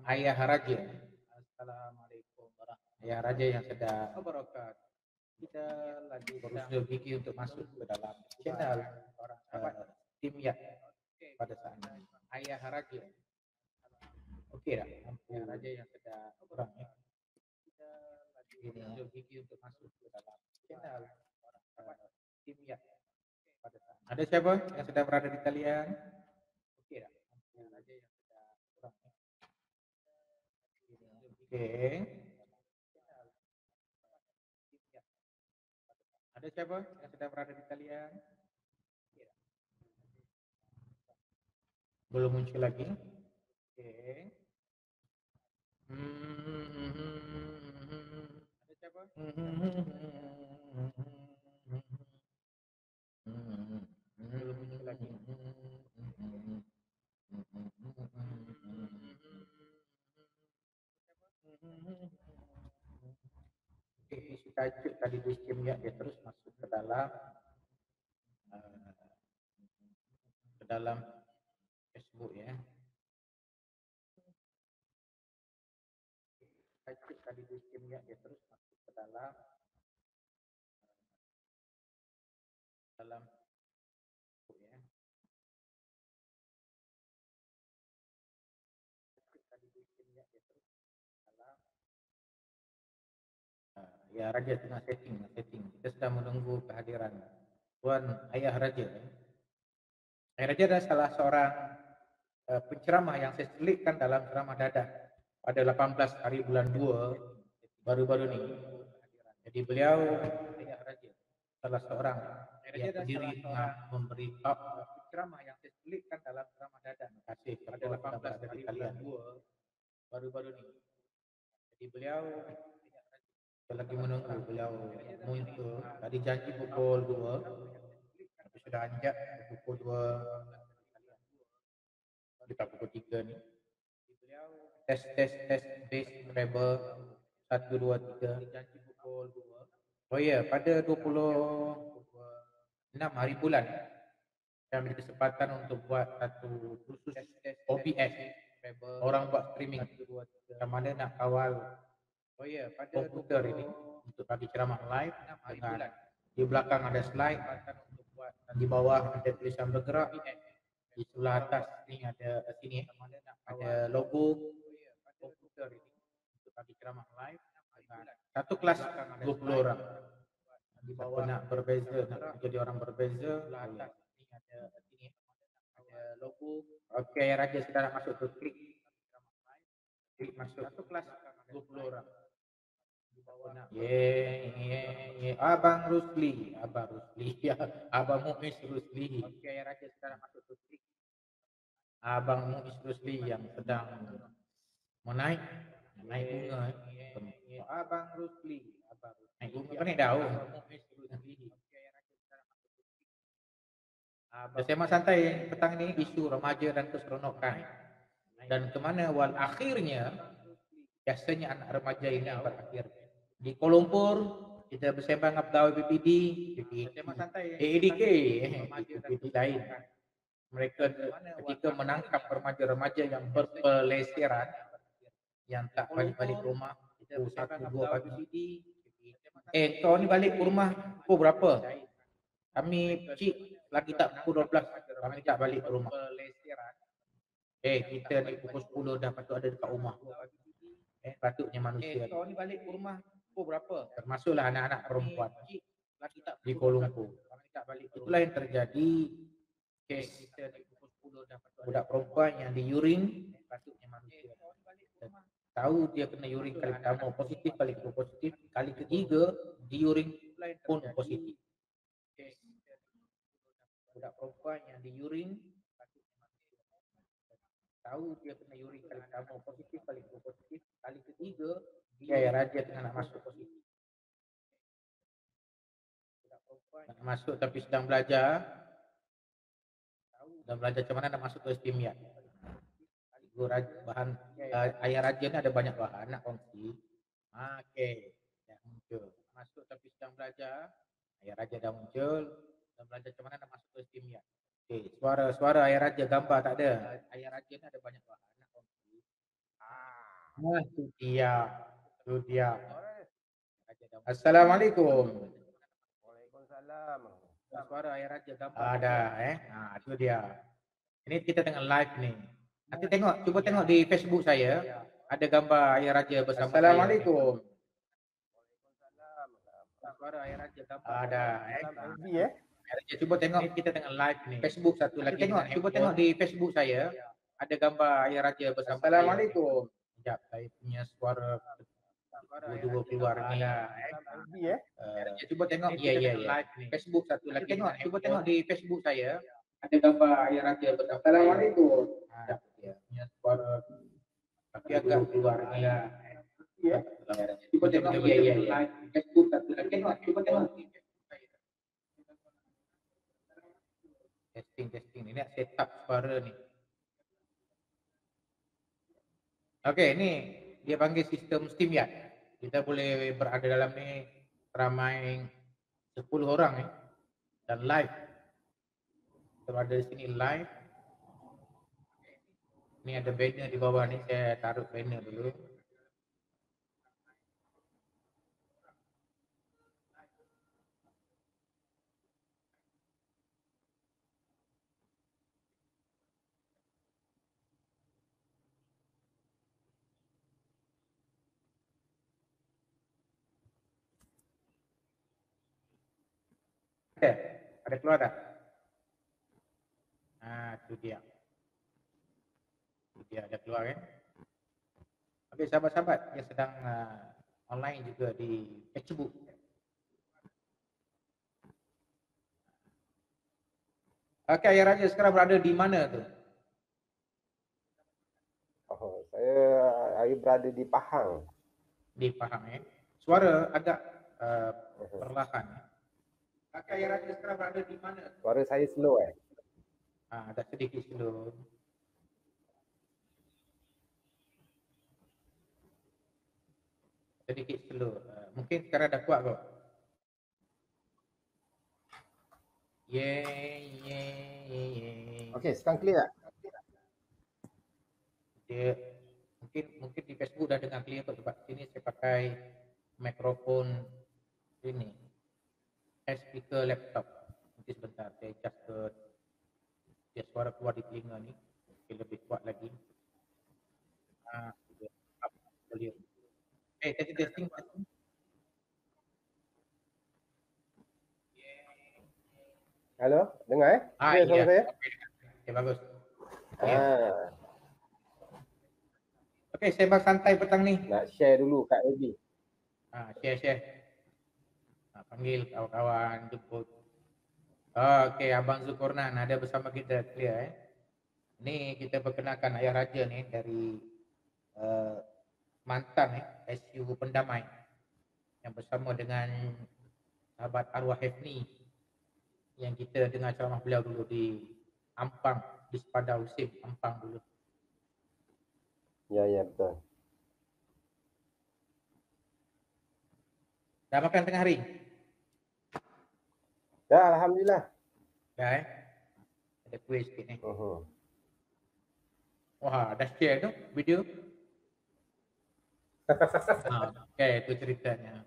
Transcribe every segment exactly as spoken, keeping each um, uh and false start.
Ayah Raja. Assalamualaikum warahmatullahi Ayah Raja yang sedang wabarakatuh. Kita lagi berusaha gigi untuk masuk ke dalam channel orang uh, tim ya pada saat ini. Ayah Raja. Oke dah. Ayah Raja yang sedang kurang ya. Kita lagi berusaha gigi untuk masuk ke dalam channel orang uh, tim ya pada saat ini. Ada siapa yang sedang berada di talian? Oke dah. Ayah Raja yang sedang kurang ya. Oke. Ada siapa yang sedang berada di talian? Belum muncul lagi. Oke. Ada siapa? Belum muncul lagi. Oke, isi tajuk tadi di ya dia terus masuk ke dalam uh, ke dalam Facebook ya. Tajuk tadi di ya dia terus masuk ke dalam dalam Facebook ya. Tajuk tadi di ya dia terus dalam uh, ya Raja tengah setting, setting. Kita sedang menunggu kehadiran Tuan Ayah Raja. Ayah Raja adalah salah seorang uh, penceramah yang saya selipkan dalam ceramah dadah pada delapan belas hari bulan dua baru-baru ini. Jadi beliau Ayah Raja salah seorang yang berdiri tengah memberi talk ceramah yang saya selipkan dalam ceramah dadah. Terima kasih pada delapan belas hari bulan dua baru-baru ini. Jadi beliau kita lagi menunggu beliau muncul. Tadi janji pukul dua, tapi sudah anjak pukul dua. Kita pukul tiga ni. Tes tes tes base rebel satu dua tiga. Janji pukul dua. Oh ya, pada dua puluh enam hari bulan saya ambil kesempatan untuk buat satu khusus O B S. Orang buat streaming. Yang mana nak kawal oh ya, pada komputer ini untuk bagi ceramah live dengan di belakang ada slide, di bawah ada tulisan bergerak, di sebelah atas ini ada sini ada logo komputer ini untuk bagi ceramah live dengan satu kelas dua puluh orang. Di bawah nak berbeza, nak jadi orang berbeza, atas ini ada sini ada logo. Okey, Raja sudah nak masuk tu, klik klik masuk satu kelas dua puluh orang. Ye, ye, ye. Abang Rusli, Abang Rusli, ya, Abang Muiz Rusli. Okey, Raja sekarang masuk tu. Abang Muiz Rusli yang sedang menaik, naik bunga. Eh. Abang Rusli, Abang Rusli. Naik bunga kan naik daun. Muiz Rusli. Abang Sema santai petang ini isu remaja dan keseronokan. Dan kemana wal akhirnya biasanya anak remaja ini berakhir. Di Kuala Lumpur kita bersembang dengan pegawai B P D, A A D K, B P D lain. Mereka ketika menangkap remaja-remaja yang berpeleseran yang tak balik-balik ke rumah pukul satu dua pagi. Eh, kau ni balik ke rumah pukul berapa? Kami cik lagi tak pukul dua belas, kami tak balik ke rumah. Eh, kita ni pukul sepuluh dah patut ada dekat rumah. Eh, patutnya manusia. Eh, kau ni balik ke rumah pukul berapa? Termasuklah anak-anak perempuan di Kuala Lumpur. Itulah yang terjadi kes budak perempuan yang diurin, patutnya manusia. Tahu dia kena urin kali pertama positif, kali kedua positif, kali ketiga diurin pun positif. Budak perempuan yang diurin, tahu dia kena urin kali pertama positif, kali kedua positif, kali ketiga dia Raja tengah nak masuk positif. Nak masuk tapi sedang belajar. Sedang belajar macam mana nak masuk ke STIMIA. Bahan uh, Ayah Raja ni ada banyak bahan nak kongsi. Ah, okey. Dah muncul. Masuk tapi sedang belajar. Ayah Raja dah muncul. Sedang belajar macam mana nak masuk ke STIMIA. Okey, suara suara Ayah Raja, gambar tak ada. Ayah Raja ni ada banyak bahan nak kongsi. Ah, Iya, itu dia. Assalamualaikum. Waalaikumsalam. Suara air raja gambar. Ada, eh. Nah, itu dia. Ini kita tengah live nih. Nanti tengok, coba tengok di Facebook saya. Ada gambar air raja bersama saya. Assalamualaikum. Suara air raja gambar. Ada, eh. F B eh? Air raja, coba tengok. Ini kita tengah live nih. Facebook satu lagi. Tengok, coba tengok di Facebook saya. Ada gambar air raja bersama saya. Assalamualaikum. Sekejap, saya punya suara dua-dua keluar ni. F B eh? Uh, cuba tengok, ya ya ya. Facebook satu lagi. Tengok, cuba tengok di Facebook saya. Ada gambar air raja bersama. Assalamualaikum. Ha, ya, punya suara tapi agak keluar ni. Ya. Cuba tengok, ya ya ya. Facebook satu lagi. Tengok, cuba tengok. Testing testing. Ini nak setup suara ni. Okey, ni dia panggil sistem SteamYard. Kita boleh berada dalam ni ramai sepuluh orang eh dan live. Kita berada di sini live. Ni ada banner di bawah ni, saya taruh banner dulu. Ada, ada keluar tak? Ah, tu dia. Tu dia ada keluar kan? Okey, sahabat-sahabat yang sedang uh, online juga di Facebook. Okey, Ayah Raja sekarang berada di mana tu? Oh, saya saya berada di Pahang. Di Pahang eh. Suara agak uh, perlahan. Okey, Ayah Raja sekarang berada di mana? Suara saya slow eh. Ah, ada sedikit slow. Sedikit slow. Uh, mungkin sekarang dah kuat kau. Yeah, yeah, yeah, yeah. Okey, sekarang clear tak? Dia mungkin mungkin di Facebook dah dengar clear kok, sebab sini saya pakai mikrofon ini. Speaker laptop. Nanti sebentar saya adjust ke dia suara keluar di telinga ni. Okay, lebih kuat lagi. Ah, up volume. Eh, testing testing testing. Halo, dengar eh? Ah, Clear iya. suara saya? Okay. Okay, bagus. Ah. Okey, sembang santai petang ni. Nak share dulu kat F B. Ah, share share. Ah, panggil kawan-kawan jemput. Oh, okey, Abang Zulkarnain ada bersama kita, clear eh. Ni kita perkenalkan Ayah Raja ni dari uh, mantan eh S U Pendamai yang bersama dengan sahabat arwah Hefni yang kita dengar ceramah beliau dulu di Ampang, di Sepada Usim Ampang dulu. Ya, ya, betul. Dah makan tengah hari? Dah, alhamdulillah. Dah eh. Ada kuih sikit ni. Uh-huh. Wah, dah share tu video. Ha, okay, itu ceritanya.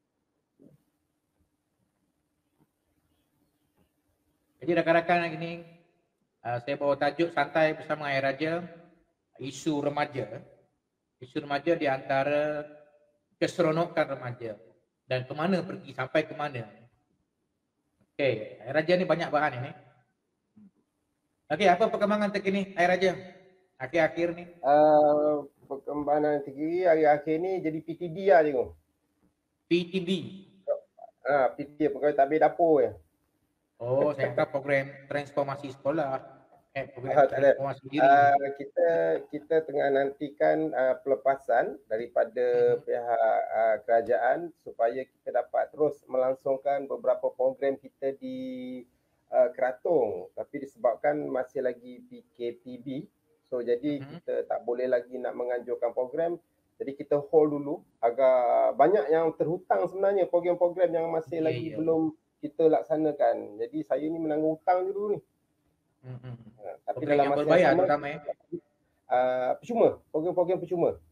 Jadi rakan-rakan ini uh, saya bawa tajuk santai bersama Ayah Raja, isu remaja. Isu remaja di antara keseronokan remaja dan ke mana pergi, sampai ke mana. Okey, Ayah Raja ni banyak bahan ini. Okey, apa perkembangan terkini Ayah Raja akhir-akhir ni? Uh, perkembangan terkini akhir-akhir ni jadi P T D lah tengok. P T D? Ah, P T D, pegawai tabir dapur je. Oh, saya kata program transformasi sekolah. Eh, program Ah, transformasi diri. Uh, kita kita tengah nantikan uh, pelepasan daripada hmm. pihak uh, kerajaan supaya kita dapat terus melangsungkan beberapa program kita di uh, Keratung, tapi disebabkan masih lagi P K P B, so jadi hmm. kita tak boleh lagi nak menganjurkan program. Jadi kita hold dulu, agak banyak yang terhutang sebenarnya, program-program yang masih yeah, lagi yeah. belum kita laksanakan. Jadi saya ni menanggung hutang dulu ni. Hmm. Ha, tapi program dalam yang masa berbayar sama, terutama eh. Uh, percuma, program-program percuma.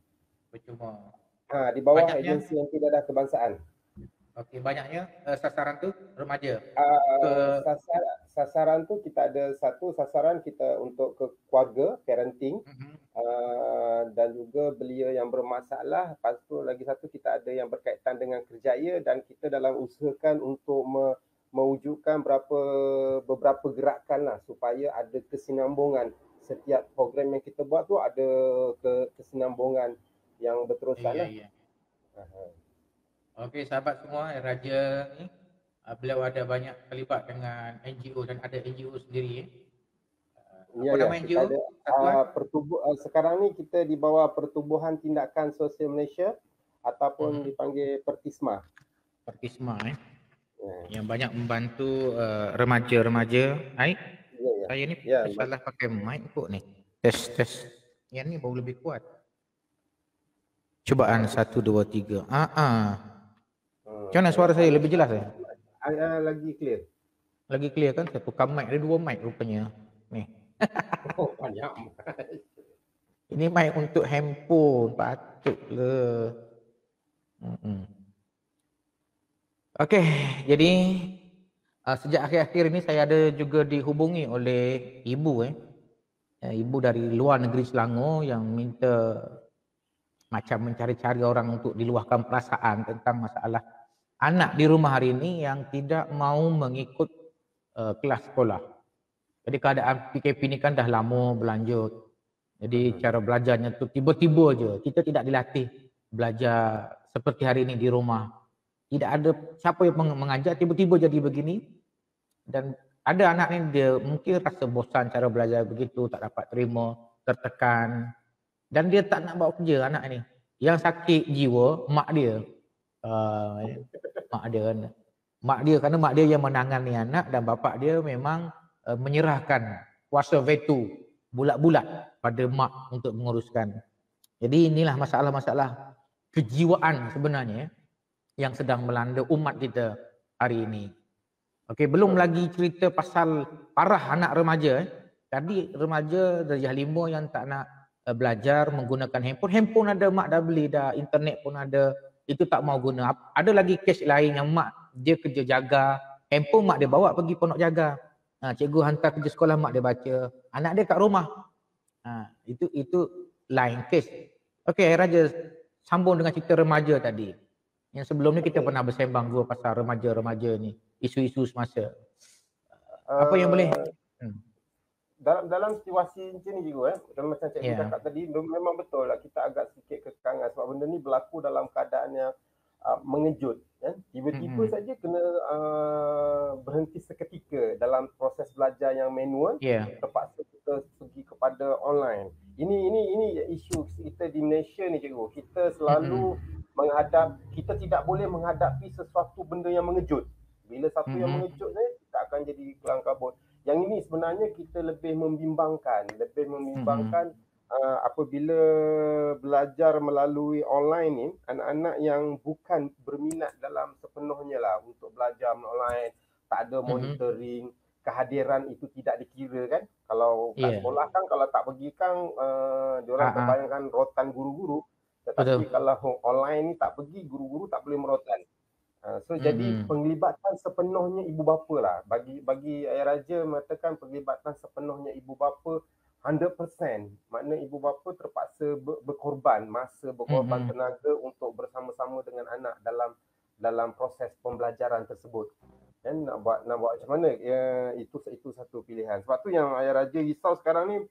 percuma. Ha, di bawah Banyaknya, agensi yang tidak ada kebangsaan. okey, banyaknya uh, sasaran tu remaja ke Uh, sasar, sasaran tu kita ada satu sasaran kita untuk ke keluarga, parenting, mhm, uh, dan juga belia yang bermasalah. Lepas tu lagi satu kita ada yang berkaitan dengan kerjaya dan kita dalam usahakan untuk me, mewujudkan berapa beberapa gerakan lah supaya ada kesinambungan. Setiap program yang kita buat tu ada ke, kesinambungan yang berterusan iya lah. iya. Aha. Okey, sahabat semua, Raja ni uh, beliau ada banyak terlibat dengan N G O dan ada N G O sendiri eh. Uh, Ya, apa ya, nama kita N G O? ada Satuan? uh, pertubu uh, sekarang ni kita di bawah Pertubuhan Tindakan Sosial Malaysia ataupun Mhm. dipanggil Pertisma. Pertisma eh. Ya, Yang banyak membantu uh, remaja-remaja. Hai, ya, ya. saya ni Ya, salah pakai mic kok ni. Tes tes. Yang ni baru lebih kuat. Cubaan satu dua tiga. Ah ah. hmm, Macam mana suara mana, saya mana lebih jelas eh? uh, lagi clear. Lagi clear kan? Saya tukar mic, ada dua mic rupanya. Ni. Oh, banyak. Ini mic untuk handphone, patutlah. Hmm. Okey, jadi uh, sejak akhir-akhir ini saya ada juga dihubungi oleh ibu eh. Ya, ibu dari luar negeri Selangor yang minta macam mencari-cari orang untuk diluahkan perasaan tentang masalah anak di rumah hari ini yang tidak mau mengikut uh, kelas sekolah. Jadi keadaan P K P ni kan dah lama berlanjut. Jadi Mhm. cara belajarnya tu tiba-tiba je. Kita tidak dilatih belajar seperti hari ini di rumah. Tidak ada siapa yang mengajar, tiba-tiba jadi begini. Dan ada anak ni dia mungkin rasa bosan cara belajar begitu, tak dapat terima, tertekan. Dan dia tak nak bawa kerja anak ni. Yang sakit jiwa, mak dia. Uh, mak dia kan. Mak dia, kerana mak dia yang menangani anak dan bapak dia memang uh, menyerahkan kuasa veto bulat-bulat pada mak untuk menguruskan. Jadi inilah masalah-masalah kejiwaan sebenarnya yang sedang melanda umat kita hari ini. Okey, belum lagi cerita pasal parah anak remaja. Eh. Tadi remaja darjah lima yang tak nak uh, belajar menggunakan handphone. Handphone ada, mak dah beli dah, internet pun ada. Itu tak mau guna. Ada lagi kes lain yang mak dia kerja jaga. Handphone mak dia bawa pergi pondok jaga. Ha, cikgu hantar kerja sekolah mak dia baca. Anak dia kat rumah. Ha, itu itu lain kes. Okey, Raja sambung dengan cerita remaja tadi. Yang sebelum ni kita Okay. pernah bersembang dua pasal remaja-remaja ni, isu-isu semasa. Apa yang boleh? Uh, Hmm. dalam dalam situasi macam ni juga eh, dalam macam cikgu Yeah. cakap tadi, memang betul lah kita agak sedikit kekangan sebab benda ni berlaku dalam keadaan yang uh, mengejut. Eh. Tiba-tiba Mm-hmm. saja kena uh, berhenti seketika dalam proses belajar yang manual, Yeah. terpaksa kita pergi kepada online. Ini ini ini isu kita di Malaysia ni cikgu. Kita selalu mm-hmm. menghadap, kita tidak boleh menghadapi sesuatu benda yang mengejut. Bila satu mm-hmm. yang mengejut ni, kita akan jadi kelang kabut. Yang ini sebenarnya kita lebih membimbangkan, lebih membimbangkan mm-hmm. uh, apabila belajar melalui online ni, anak-anak yang bukan berminat dalam sepenuhnya lah untuk belajar online, tak ada monitoring, mm-hmm. kehadiran itu tidak dikira kan. Kalau kat yeah. sekolah kan kalau tak pergi kan uh, diorang uh-huh. terbayangkan rotan guru-guru, tetapi betul. Kalau online ni tak pergi, guru-guru tak boleh merotan. Uh, so mm-hmm. jadi penglibatan sepenuhnya ibu bapa lah. Bagi bagi Ayah Raja mengatakan penglibatan sepenuhnya ibu bapa one hundred percent. Makna ibu bapa terpaksa ber, berkorban masa, berkorban mm-hmm. tenaga untuk bersama-sama dengan anak dalam dalam proses pembelajaran tersebut. Dan nak buat nak buat macam mana? Ya, itu itu satu pilihan. Sebab tu yang Ayah Raja risau sekarang ni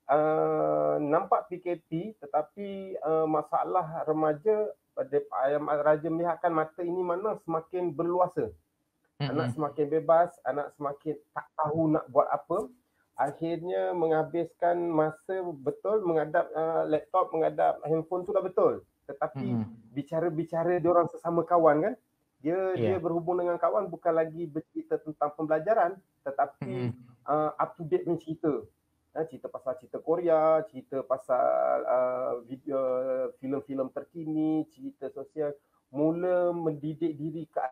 uh, nampak P K P tetapi uh, masalah remaja pada Ayah Raja melihatkan mata ini mana semakin berluasa. Mm-hmm. Anak semakin bebas, anak semakin tak tahu nak buat apa. Akhirnya menghabiskan masa betul menghadap uh, laptop, menghadap handphone tu dah betul. Tetapi mm-hmm. bicara-bicara diorang sesama kawan kan. Dia yeah. dia berhubung dengan kawan bukan lagi bercerita tentang pembelajaran tetapi mm-hmm. uh, up to date punya cerita. Cerita pasal cerita Korea, cerita pasal uh, video filem-filem terkini, cerita sosial, mula mendidik diri ke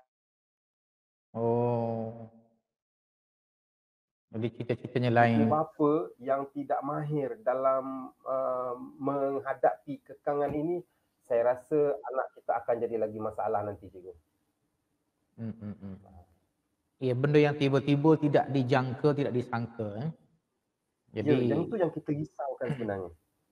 oh. Jadi cerita-ceritanya lain. Ibu bapa yang tidak mahir dalam uh, menghadapi kekangan ini saya rasa anak kita akan jadi lagi masalah nanti, cikgu. Hmm, hmm, hmm. Ya, benda yang tiba-tiba tidak dijangka, tidak disangka. Eh. Ya, Jadi, yang itu yang kita risaukan sebenarnya.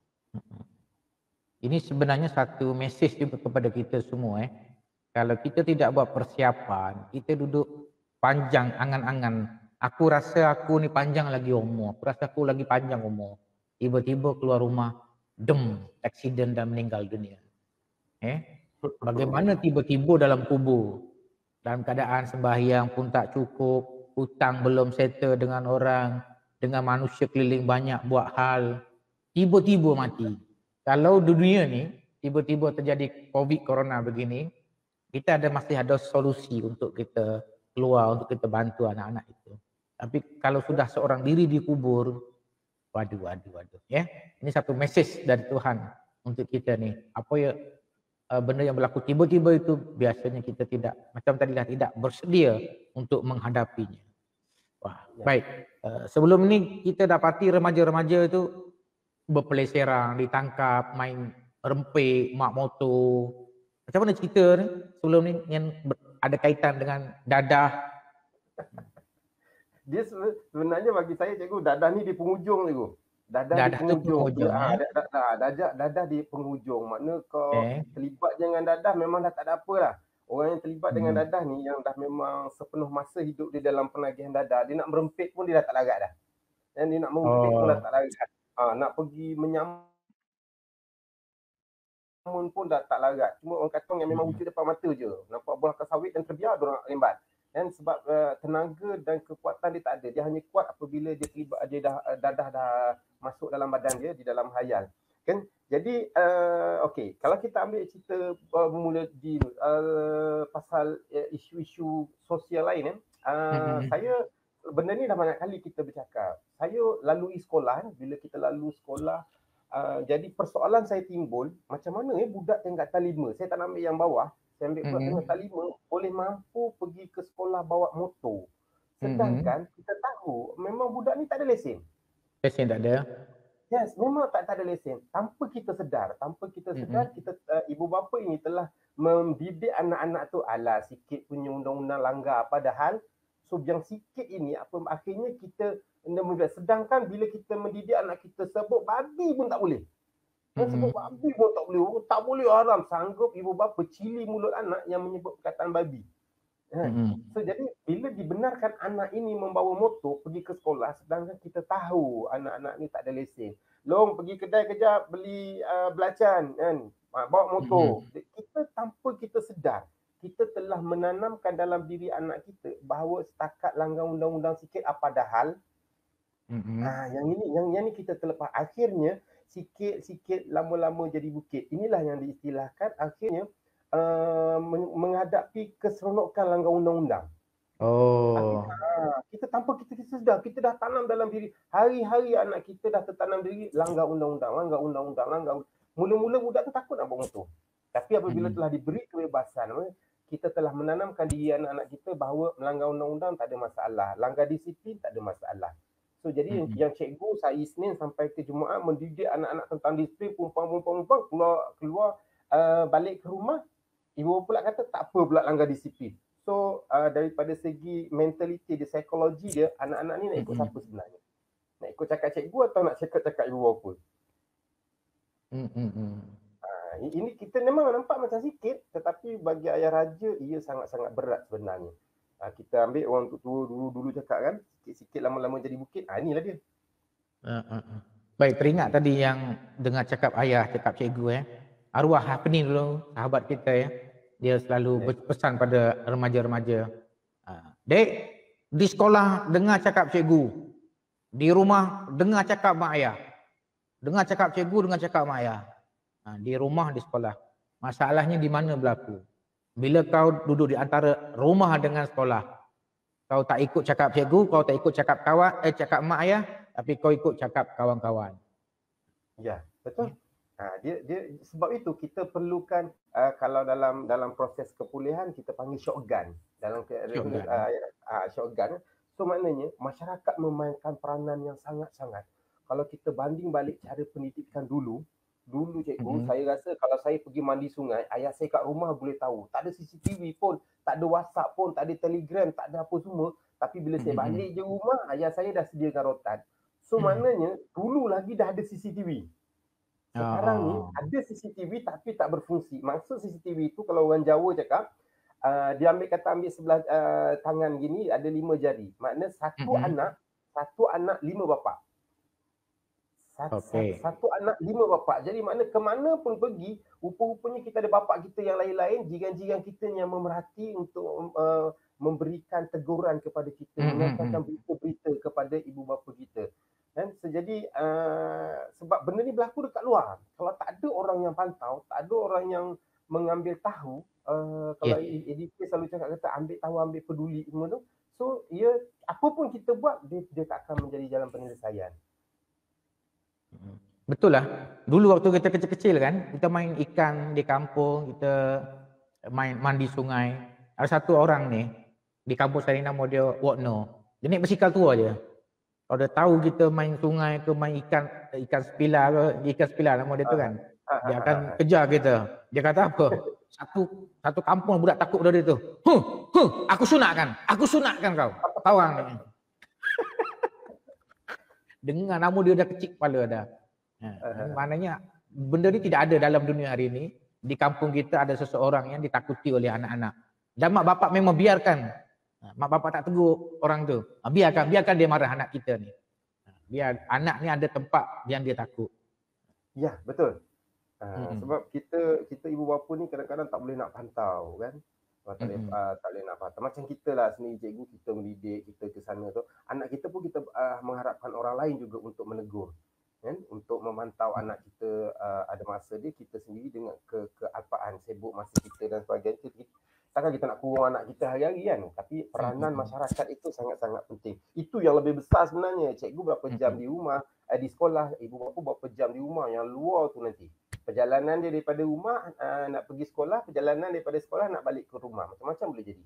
ini sebenarnya satu mesej juga kepada kita semua. Eh. Kalau kita tidak buat persiapan, kita duduk panjang angan-angan. Aku rasa aku ni panjang lagi umur. Aku rasa aku lagi panjang umur. Tiba-tiba keluar rumah, dem, accident dan meninggal dunia. Eh, bagaimana tiba-tiba dalam kubur, dalam keadaan sembahyang pun tak cukup, hutang belum settle dengan orang, dengan manusia keliling banyak buat hal, tiba-tiba mati. Kalau dunia ni tiba-tiba terjadi COVID corona begini, kita ada masih ada solusi untuk kita keluar, untuk kita bantu anak-anak itu. Tapi kalau sudah seorang diri dikubur, waduh, waduh, waduh, ya. Ini satu message dari Tuhan untuk kita nih. Apa ya uh, benda yang berlaku tiba-tiba itu biasanya kita tidak, macam tadi lah, tidak bersedia untuk menghadapinya. Wah, Ya. baik. Uh, sebelum ini kita dapati remaja-remaja itu berpeleseran, ditangkap, main rempik, mak motor. Macam mana cerita ni sebelum ni yang ada kaitan dengan dadah? Dia sebenarnya bagi saya, cikgu, dadah ni di penghujung, cikgu. Dadah, dadah di penghujung. penghujung Dia, ya? dadah, dadah, dadah di penghujung. Makna kau Okay. terlibat dengan dadah memang dah tak ada apa lah. Orang yang terlibat hmm. dengan dadah ni yang dah memang sepenuh masa hidup dia dalam penagihan dadah, dia nak merempit pun dia dah tak larat dah. Dan dia nak merempit oh. pun dah tak larat. Ha, nak pergi menyamun pun dah tak larat. Cuma orang kata yang memang wujud depan mata je. Nampak buah sawit dan terbiar dia orang lembat. Dan sebab uh, tenaga dan kekuatan dia tak ada. Dia hanya kuat apabila dia terlibat, dia dah, dadah dah masuk dalam badan dia, di dalam hayal. Kan? Jadi, uh, okey. Kalau kita ambil cerita uh, bermula di uh, pasal uh, isu-isu sosial lain, uh, mm-hmm. saya, benda ni dah banyak kali kita bercakap. Saya lalui sekolah, bila kita lalu sekolah, uh, jadi persoalan saya timbul, macam mana eh budak tingkat lima, saya tak nak ambil yang bawah, saya ambil budak tingkat lima, boleh mampu pergi ke sekolah bawa motor. Sedangkan mm-hmm. kita tahu, memang budak ni tak ada lesen. Lesen tak ada? Yes, memang tak, tak ada lesen. Tanpa kita sedar, tanpa kita sedar, mm-hmm. kita uh, ibu bapa ini telah mendidik anak-anak tu, alah sikit punya undang-undang langgar. Padahal, so yang sikit ini, apa akhirnya kita, sedangkan bila kita mendidik anak kita sebut babi pun tak boleh. Yang mm-hmm. sebut babi pun tak boleh. Tak boleh, haram. Sanggup ibu bapa cili mulut anak yang menyebut perkataan babi. Mm-hmm. So jadi bila dibenarkan anak ini membawa motor pergi ke sekolah, sedangkan kita tahu anak-anak ni tak ada lesen. Long pergi kedai kejap beli uh, belacan kan, bawa motor. Mm-hmm. Kita tanpa kita sedar, kita telah menanamkan dalam diri anak kita bahawa setakat langgar undang-undang sikit apa dah hal. Mm-hmm. Ha, yang ini yang yang ni kita terlepas. Akhirnya sikit-sikit lama-lama jadi bukit. Inilah yang diistilahkan akhirnya uh, menghadapi keseronokan langgar undang-undang. Oh. Ha, kita tanpa kita, kita sedar, kita dah tanam dalam diri. Hari-hari anak kita dah tertanam diri langgar undang-undang, langgar undang-undang, langgar. Mula-mula budak tu takut nak bawa motor. Tapi apabila hmm. telah diberi kebebasan, kita telah menanamkan diri anak-anak kita bahawa melanggar undang-undang tak ada masalah, langgar disiplin tak ada masalah. So jadi hmm. yang cikgu saya Isnin sampai ke Jumaat mendidik anak-anak tentang disiplin, perempuan-perempuan keluar keluar uh, balik ke rumah, ibu pula kata tak apa pula langgar disiplin. So uh, daripada segi mentaliti dia, psikologi dia, anak-anak ni nak ikut hmm. siapa sebenarnya? Nak ikut cakap cikgu atau nak cakap-cakap ibu bapa? Hmm. Uh, ini kita memang nampak macam sikit, tetapi bagi ayah raja ia sangat-sangat berat sebenarnya. Ha, kita ambil orang tua dulu-dulu cakap kan, sikit-sikit lama-lama jadi bukit. Ha, inilah dia. Uh, uh, uh. Baik, teringat tadi yang dengar cakap ayah, cakap cikgu eh. Arwah Hafni dulu, sahabat kita ya. Dia selalu berpesan pada remaja-remaja. Uh, Dek, di sekolah dengar cakap cikgu. Di rumah dengar cakap mak ayah. Dengar cakap cikgu, dengar cakap mak ayah. Uh, di rumah, di sekolah. Masalahnya di mana berlaku? Bila kau duduk di antara rumah dengan sekolah, kau tak ikut cakap cikgu, kau tak ikut cakap kawan, eh cakap mak ayah, tapi kau ikut cakap kawan-kawan. Ya, betul. Ha, dia dia sebab itu kita perlukan uh, kalau dalam dalam proses kepulihan kita panggil shotgun. Dalam shotgun. Uh, uh, shotgun. So maknanya masyarakat memainkan peranan yang sangat-sangat. Kalau kita banding balik cara pendidikan dulu, Dulu cikgu, Mm-mm. saya rasa kalau saya pergi mandi sungai, ayah saya kat rumah boleh tahu. Tak ada C C T V pun, tak ada WhatsApp pun, tak ada Telegram, tak ada apa semua. Tapi bila saya Mm-mm. balik je rumah, ayah saya dah sediakan rotan. So maknanya, dulu lagi dah ada C C T V. Sekarang ni Oh, ada C C T V tapi tak berfungsi. Maksud C C T V itu kalau orang Jawa cakap, uh, dia ambil kata ambil sebelah uh, tangan gini ada lima jari. Makna satu mm-mm. anak, satu anak lima bapa. Satu, Okey. satu anak lima bapa. Jadi makna ke mana pun pergi, rupa-rupanya kita ada bapa kita yang lain-lain, jiran-jiran kita yang memerhati untuk uh, memberikan teguran kepada kita, Mm-mm. menyampaikan berita-berita kepada ibu bapa kita. Dan sejadi uh, sebab benda ni berlaku dekat luar. Kalau tak ada orang yang pantau, tak ada orang yang mengambil tahu, uh, kalau Yes. E D K selalu cakap kata ambil tahu, ambil peduli semua tu. So, ia apa pun kita buat, dia, dia tak akan menjadi jalan penyelesaian. Betul lah. Dulu waktu kita kecil-kecil kan, kita main ikan di kampung, kita main mandi sungai. Ada satu orang ni, di kampung saya ni nama dia Wokno. Dia naik basikal tua je. Kalau dia tahu kita main sungai ke main ikan, ikan sepilar ke, ikan sepilar nama dia tu kan. Dia akan kejar kita. Dia kata apa? Satu satu kampung budak takut pada dia tu. Huh, huh, aku sunatkan. Aku sunatkan kau. Tahu orang ni. Dengar nama dia dah kecil kepala dah. Ha, maknanya benda ni tidak ada dalam dunia hari ini. Di kampung kita ada seseorang yang ditakuti oleh anak-anak. Dan mak bapak memang biarkan. Mak bapak tak tegur orang tu. Biarkan, biarkan dia marah anak kita ni. Biar anak ni ada tempat yang dia takut. Ya, betul. Uh, hmm. Sebab kita kita ibu bapa ni kadang-kadang tak boleh nak pantau kan. Tak boleh, hmm. uh, tak boleh nak pantau. Macam kita lah sendiri cikgu, kita mendidik, kita ke sana tu. Anak kita pun kita uh, mengharapkan orang lain juga untuk menegur. Kan? Untuk memantau hmm. anak kita uh, ada masa dia, kita sendiri dengan ke kealpaan, sibuk masa kita dan sebagainya. Kita, takkan kita nak kurung anak kita hari-hari kan. Tapi peranan hmm. masyarakat itu sangat-sangat penting. Itu yang lebih besar sebenarnya. Cikgu berapa jam hmm. di rumah, eh, di sekolah, ibu bapa berapa jam di rumah, yang luar tu nanti. Perjalanan dia daripada rumah uh, nak pergi sekolah, perjalanan daripada sekolah nak balik ke rumah. Macam-macam boleh jadi.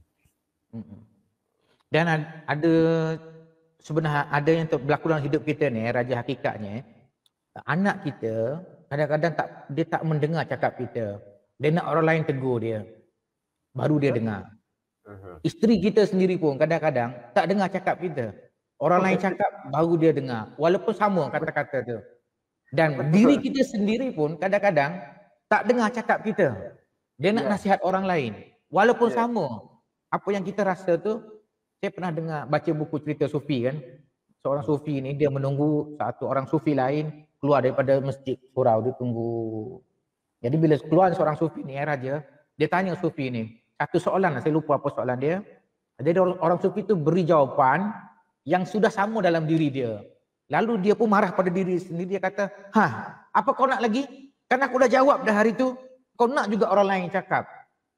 Dan ada sebenarnya ada yang berlaku dalam hidup kita ni, raja hakikatnya, anak kita kadang-kadang tak dia tak mendengar cakap kita. Dia nak orang lain tegur dia. Baru dia dengar. Uh-huh. Isteri kita sendiri pun kadang-kadang tak dengar cakap kita. Orang lain cakap baru dia dengar. Walaupun sama kata-kata tu. Dan diri kita sendiri pun kadang-kadang tak dengar cakap kita. Dia nak yeah. nasihat orang lain. Walaupun yeah. sama. Apa yang kita rasa tu, saya pernah dengar baca buku cerita Sufi kan. Seorang Sufi ni dia menunggu satu orang Sufi lain keluar daripada masjid surau, dia tunggu. Jadi bila keluar seorang Sufi ni, ya raja, dia tanya Sufi ni, satu soalan, saya lupa apa soalan dia. Jadi orang Sufi tu beri jawapan yang sudah sama dalam diri dia. Lalu dia pun marah pada diri sendiri, dia kata, "Hah, apa kau nak lagi? Kan aku dah jawab dah hari tu. Kau nak juga orang lain cakap."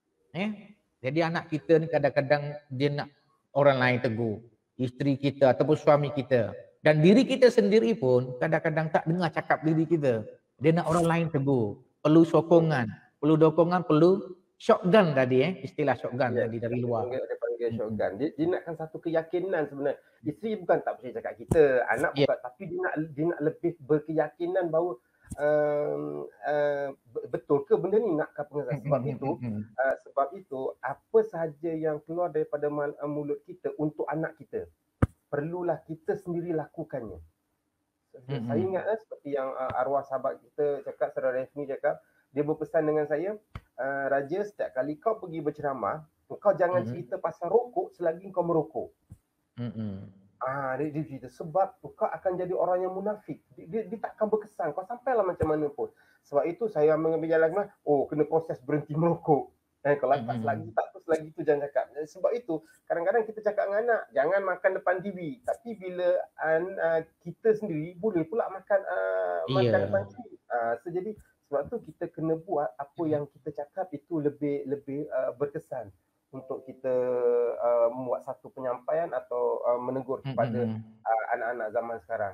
Eh? Jadi anak kita ni kadang-kadang dia nak orang lain tegur. Isteri kita ataupun suami kita. Dan diri kita sendiri pun kadang-kadang tak dengar cakap diri kita. Dia nak orang lain tegur. Perlu sokongan. Perlu dokongan, perlu shotgun tadi eh. Istilah shotgun yeah, tadi dari luar. Dia panggil shotgun. Dia, dia nakkan satu keyakinan sebenarnya. Isteri bukan tak percaya cakap kita. Anak bukan. Yeah. Tapi dia nak, dia nak lebih berkeyakinan bahawa um, uh, betul ke benda ni nak pengesahan. Sebab itu, uh, sebab itu apa sahaja yang keluar daripada mulut kita untuk anak kita, perlulah kita sendiri lakukannya. Mm-hmm. Saya ingat eh, seperti yang uh, arwah sahabat kita cakap, Saudara Refni cakap, dia berpesan dengan saya, uh, Raja, setiap kali kau pergi berceramah, kau jangan mm-hmm. cerita pasal rokok selagi kau merokok. Mm-hmm. Ah, dia, dia cerita, sebab kau akan jadi orang yang munafik. Dia, dia, dia takkan berkesan, kau sampailah macam mana pun. Sebab itu saya mengambil jalan, oh kena proses berhenti merokok. Eh, kalau mm-hmm. tak selagi tak tu selagi tu jangan cakap. Sebab itu kadang-kadang kita cakap dengan anak jangan makan depan T V, tapi bila uh, kita sendiri boleh pula makan uh, makan yeah. depan T V. Uh, so jadi sebab tu kita kena buat apa yang kita cakap itu lebih lebih uh, berkesan untuk kita uh, membuat satu penyampaian atau uh, menegur kepada mm-hmm. uh, anak-anak zaman sekarang.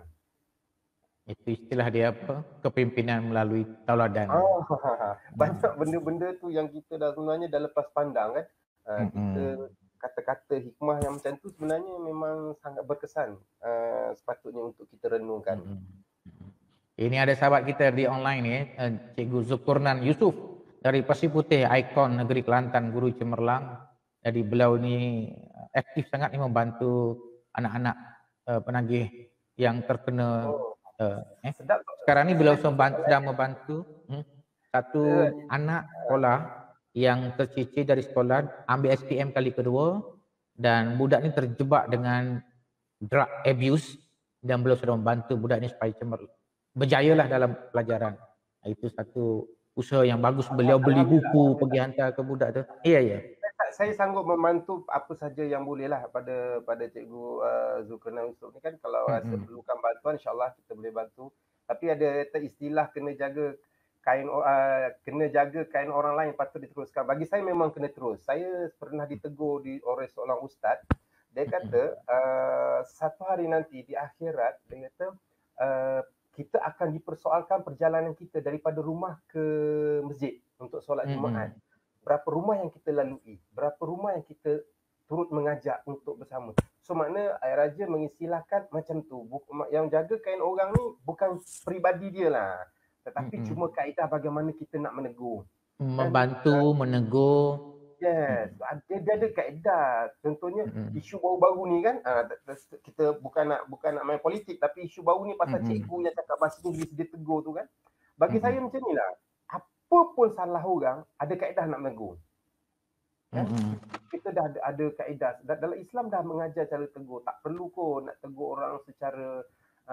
Itu istilah dia apa? Kepimpinan melalui tauladan. Oh, banyak benda-benda tu yang kita dah sebenarnya dah lepas pandang kan. Uh, mm-hmm. Kita kata-kata hikmah yang macam tu sebenarnya memang sangat berkesan. Uh, sepatutnya untuk kita renungkan. Mm-hmm. Ini ada sahabat kita di online ni, eh, Cikgu Zulkarnain Yusuf dari Pasir Putih, ikon negeri Kelantan, guru cemerlang. Jadi beliau ni aktif sangat ni membantu anak-anak uh, penagih yang terkena. Oh, Uh, eh. sedap. Sekarang ni beliau Saya sedang sedang membantu hmm, satu eh, anak sekolah yang tercicir dari sekolah, ambil S P M kali kedua, dan budak ni terjebak dengan drug abuse, dan beliau sudah membantu budak ni supaya cemerlang, berjayalah dalam pelajaran. Itu satu usaha yang bagus. Beliau beli buku pergi hantar ke budak tu. Iya, iya. Saya sanggup membantu apa saja yang boleh lah pada pada Cikgu uh, Zulkarnain Yusuf ni kan. Kalau Hmm, rasa hmm. perlukan bantuan, insyaAllah kita boleh bantu. Tapi ada istilah kena jaga kain uh, kena jaga kain orang lain patut diteruskan. Bagi saya memang kena terus. Saya pernah ditegur di oleh seorang ustaz. Dia kata uh, satu hari nanti di akhirat, dia kata uh, kita akan dipersoalkan perjalanan kita daripada rumah ke masjid untuk solat Jumaat. Berapa rumah yang kita lalui, berapa rumah yang kita turut mengajak untuk bersama. So makna Air Raja mengistilahkan macam tu. Yang jaga kain orang ni bukan peribadi dia lah, tetapi mm-hmm. cuma kaedah bagaimana kita nak menegur. Membantu, kan? Menegur. Yes, dia, dia ada kaedah. Contohnya mm-hmm. isu baru-baru ni kan, kita bukan nak bukan nak main politik, tapi isu baru ni pasal mm-hmm. cikgu yang cakap bahasa Inggeris dia tegur tu kan. Bagi mm-hmm. saya macam ni lah. Apa pun salah orang, ada kaedah nak menegur. Kan? Mm-hmm. Kita dah ada, ada kaedah. Dalam Islam dah mengajar cara tegur. Tak perlu kot nak tegur orang secara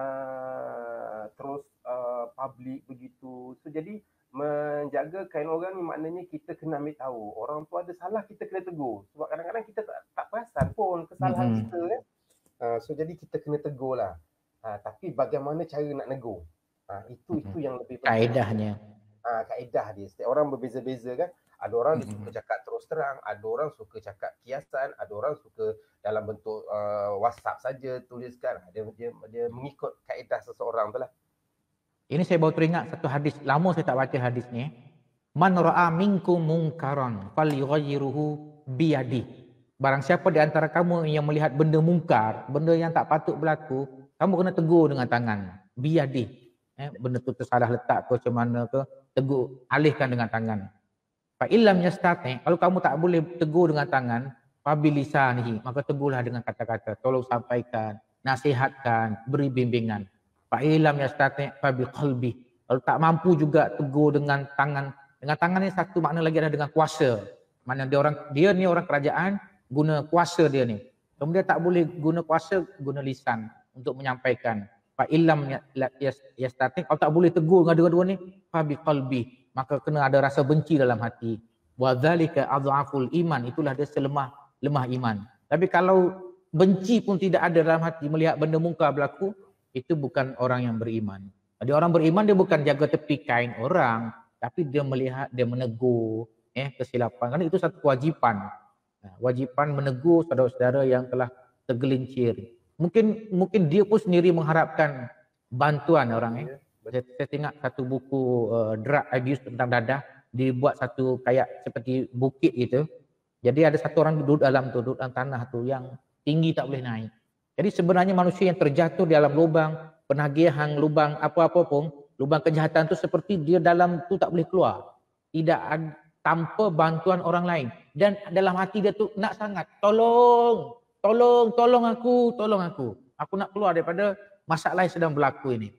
uh, terus uh, public begitu. So jadi menjaga kain orang ni maknanya kita kena ambil tahu. Orang tu ada salah, kita kena tegur. Sebab kadang-kadang kita tak, tak perasan pun kesalahan mm-hmm. kita kan. Uh, so jadi kita kena tegur lah. Uh, tapi bagaimana cara nak negur? Uh, itu mm-hmm. itu yang lebih penting. Kaedahnya. Ha, kaedah dia. Setiap orang berbeza-beza kan. Ada orang mm-hmm. suka cakap terus terang, ada orang suka cakap kiasan, ada orang suka dalam bentuk uh, WhatsApp saja tuliskan. Dia, dia dia mengikut kaedah seseorang tu lah. Ini saya baru teringat satu hadis. Lama saya tak baca hadis ni. Man ra'a minkum munkaran falyughayyiruhu biyadi. Barang siapa di antara kamu yang melihat benda mungkar, benda yang tak patut berlaku, kamu kena tegur dengan tangan. Biyadi. Eh, benda tu tersalah letak ke macam mana ke, tegur, alihkan dengan tangan. Fa illam yastati, kalau kamu tak boleh tegur dengan tangan, fa bilisanihi, maka tegurlah dengan kata-kata, tolong sampaikan, nasihatkan, beri bimbingan. Fa illam yastati fa biqalbi. Kalau tak mampu juga tegur dengan tangan. Dengan tangan ni satu makna lagi adalah dengan kuasa. Mana dia orang dia ni orang kerajaan, guna kuasa dia ni. Kemudian tak boleh guna kuasa, guna lisan untuk menyampaikan. Fa illam yastati, kalau tak boleh tegur dengan dua-dua ni, fa biqalbi, maka kena ada rasa benci dalam hati. Wa dzalika adhaful iman, itulah dia selemah lemah iman. Tapi kalau benci pun tidak ada dalam hati melihat benda mungkar berlaku, itu bukan orang yang beriman. Jadi orang beriman dia bukan jaga tepi kain orang, tapi dia melihat, dia menegur eh kesilapan. Karena itu satu kewajipan. Nah, wajipan menegur saudara-saudara yang telah tergelincir. Mungkin mungkin dia pun sendiri mengharapkan bantuan orang eh. Saya, saya tengok satu buku uh, drug abuse tentang dadah, dibuat satu kayak seperti bukit gitu. Jadi ada satu orang duduk dalam tu, duduk dalam tanah tu yang tinggi tak boleh naik. Jadi sebenarnya manusia yang terjatuh di dalam lubang penagihan, lubang apa-apa pun, lubang kejahatan tu seperti dia dalam tu tak boleh keluar. Tidak ada, tanpa bantuan orang lain. Dan dalam hati dia tu nak sangat, tolong, tolong, tolong aku, tolong aku. Aku nak keluar daripada masalah yang sedang berlaku ini.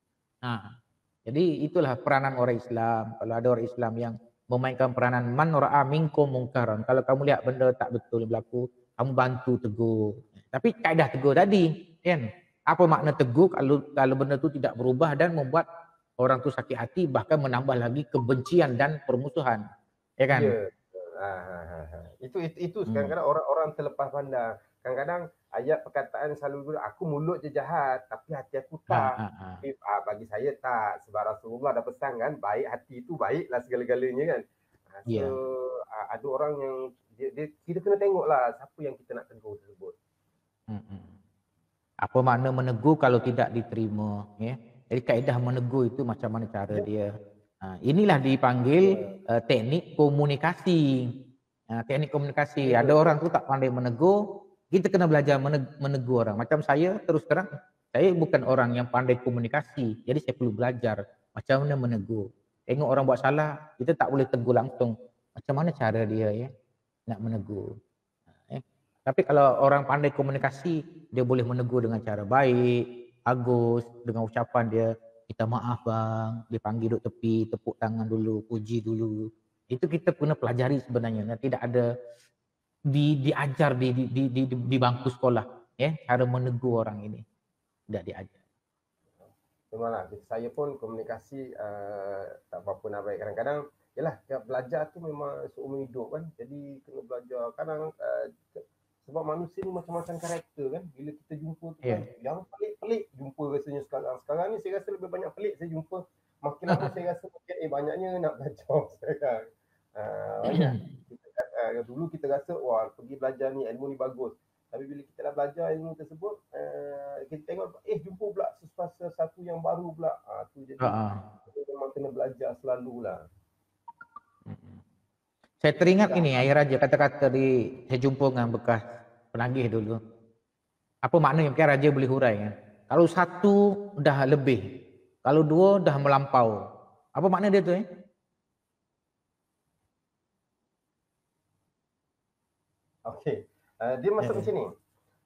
Nah, jadi itulah peranan orang Islam. Kalau ada orang Islam yang memainkan peranan man ra'a minkum mungkaran, kalau kamu lihat benda tak betul berlaku, kamu bantu tegur. Tapi kaedah tegur tadi, kan? Apa makna tegur kalau kalau benda tu tidak berubah dan membuat orang tu sakit hati, bahkan menambah lagi kebencian dan permusuhan, ya kan? Ya. Ha, ha, ha. Itu itu, itu kadang-kadang hmm. orang-orang terlepas pandang. Kadang-kadang ayat perkataan selalu aku mulut je jahat tapi hati aku tak. Ha, ha, ha. Tapi, ah, bagi saya tak, sebab Rasulullah dah pesan kan, baik hati itu baiklah segala-galanya kan. So yeah. ah, ada orang yang dia, dia, kita kena tengoklah siapa yang kita nak tegur tersebut. Hmm. Apa makna menegur kalau tidak diterima, ya? Jadi kaedah menegur itu macam mana cara ya. dia. Ha, inilah dipanggil uh, teknik komunikasi. Uh, teknik komunikasi. Ya. Ada orang tu tak pandai menegur, kita kena belajar menegur orang. Macam saya terus terang, Saya bukan orang yang pandai komunikasi, jadi saya perlu belajar macam mana menegur. Tengok orang buat salah, kita tak boleh tegur langsung. Macam mana cara dia ya nak menegur. Eh. Tapi kalau orang pandai komunikasi, dia boleh menegur dengan cara baik, bagus, dengan ucapan dia, kita maaf bang, dipanggil duduk tepi, tepuk tangan dulu, puji dulu. Itu kita kena pelajari sebenarnya. Dan tidak ada di, diajar di, di, di, di, di bangku sekolah. Ya, cara menegur orang ini. Tidak diajar. Memanglah, saya pun komunikasi uh, tak apa-apa nak baik. Kadang-kadang, yalah, belajar tu memang seumur hidup kan. Jadi kena belajar. Kadang uh, sebab manusia ni macam-macam karakter kan. Bila kita jumpa tu Yeah. kan, yang pelik-pelik jumpa rasanya sekarang. Sekarang ni saya rasa lebih banyak pelik saya jumpa. Makin lama saya rasa makin eh banyaknya nak belajar sekarang. Uh, banyak. Kita, uh, dulu kita rasa, wah pergi belajar ni, ilmu ni bagus. Tapi bila kita dah belajar ilmu tersebut, uh, kita tengok, eh jumpa pula sesuatu yang baru pula. Uh, tu jadi uh-huh. kita memang kena belajar selalulah. Saya teringat ini Air Raja kata-kata di saya jumpa dengan bekas penagih dulu. Apa maknanya mungkin Raja boleh hurai kan? Kalau satu dah lebih, kalau dua dah melampau. Apa makna dia tu eh? Okey. Uh, dia masuk yeah. macam ni.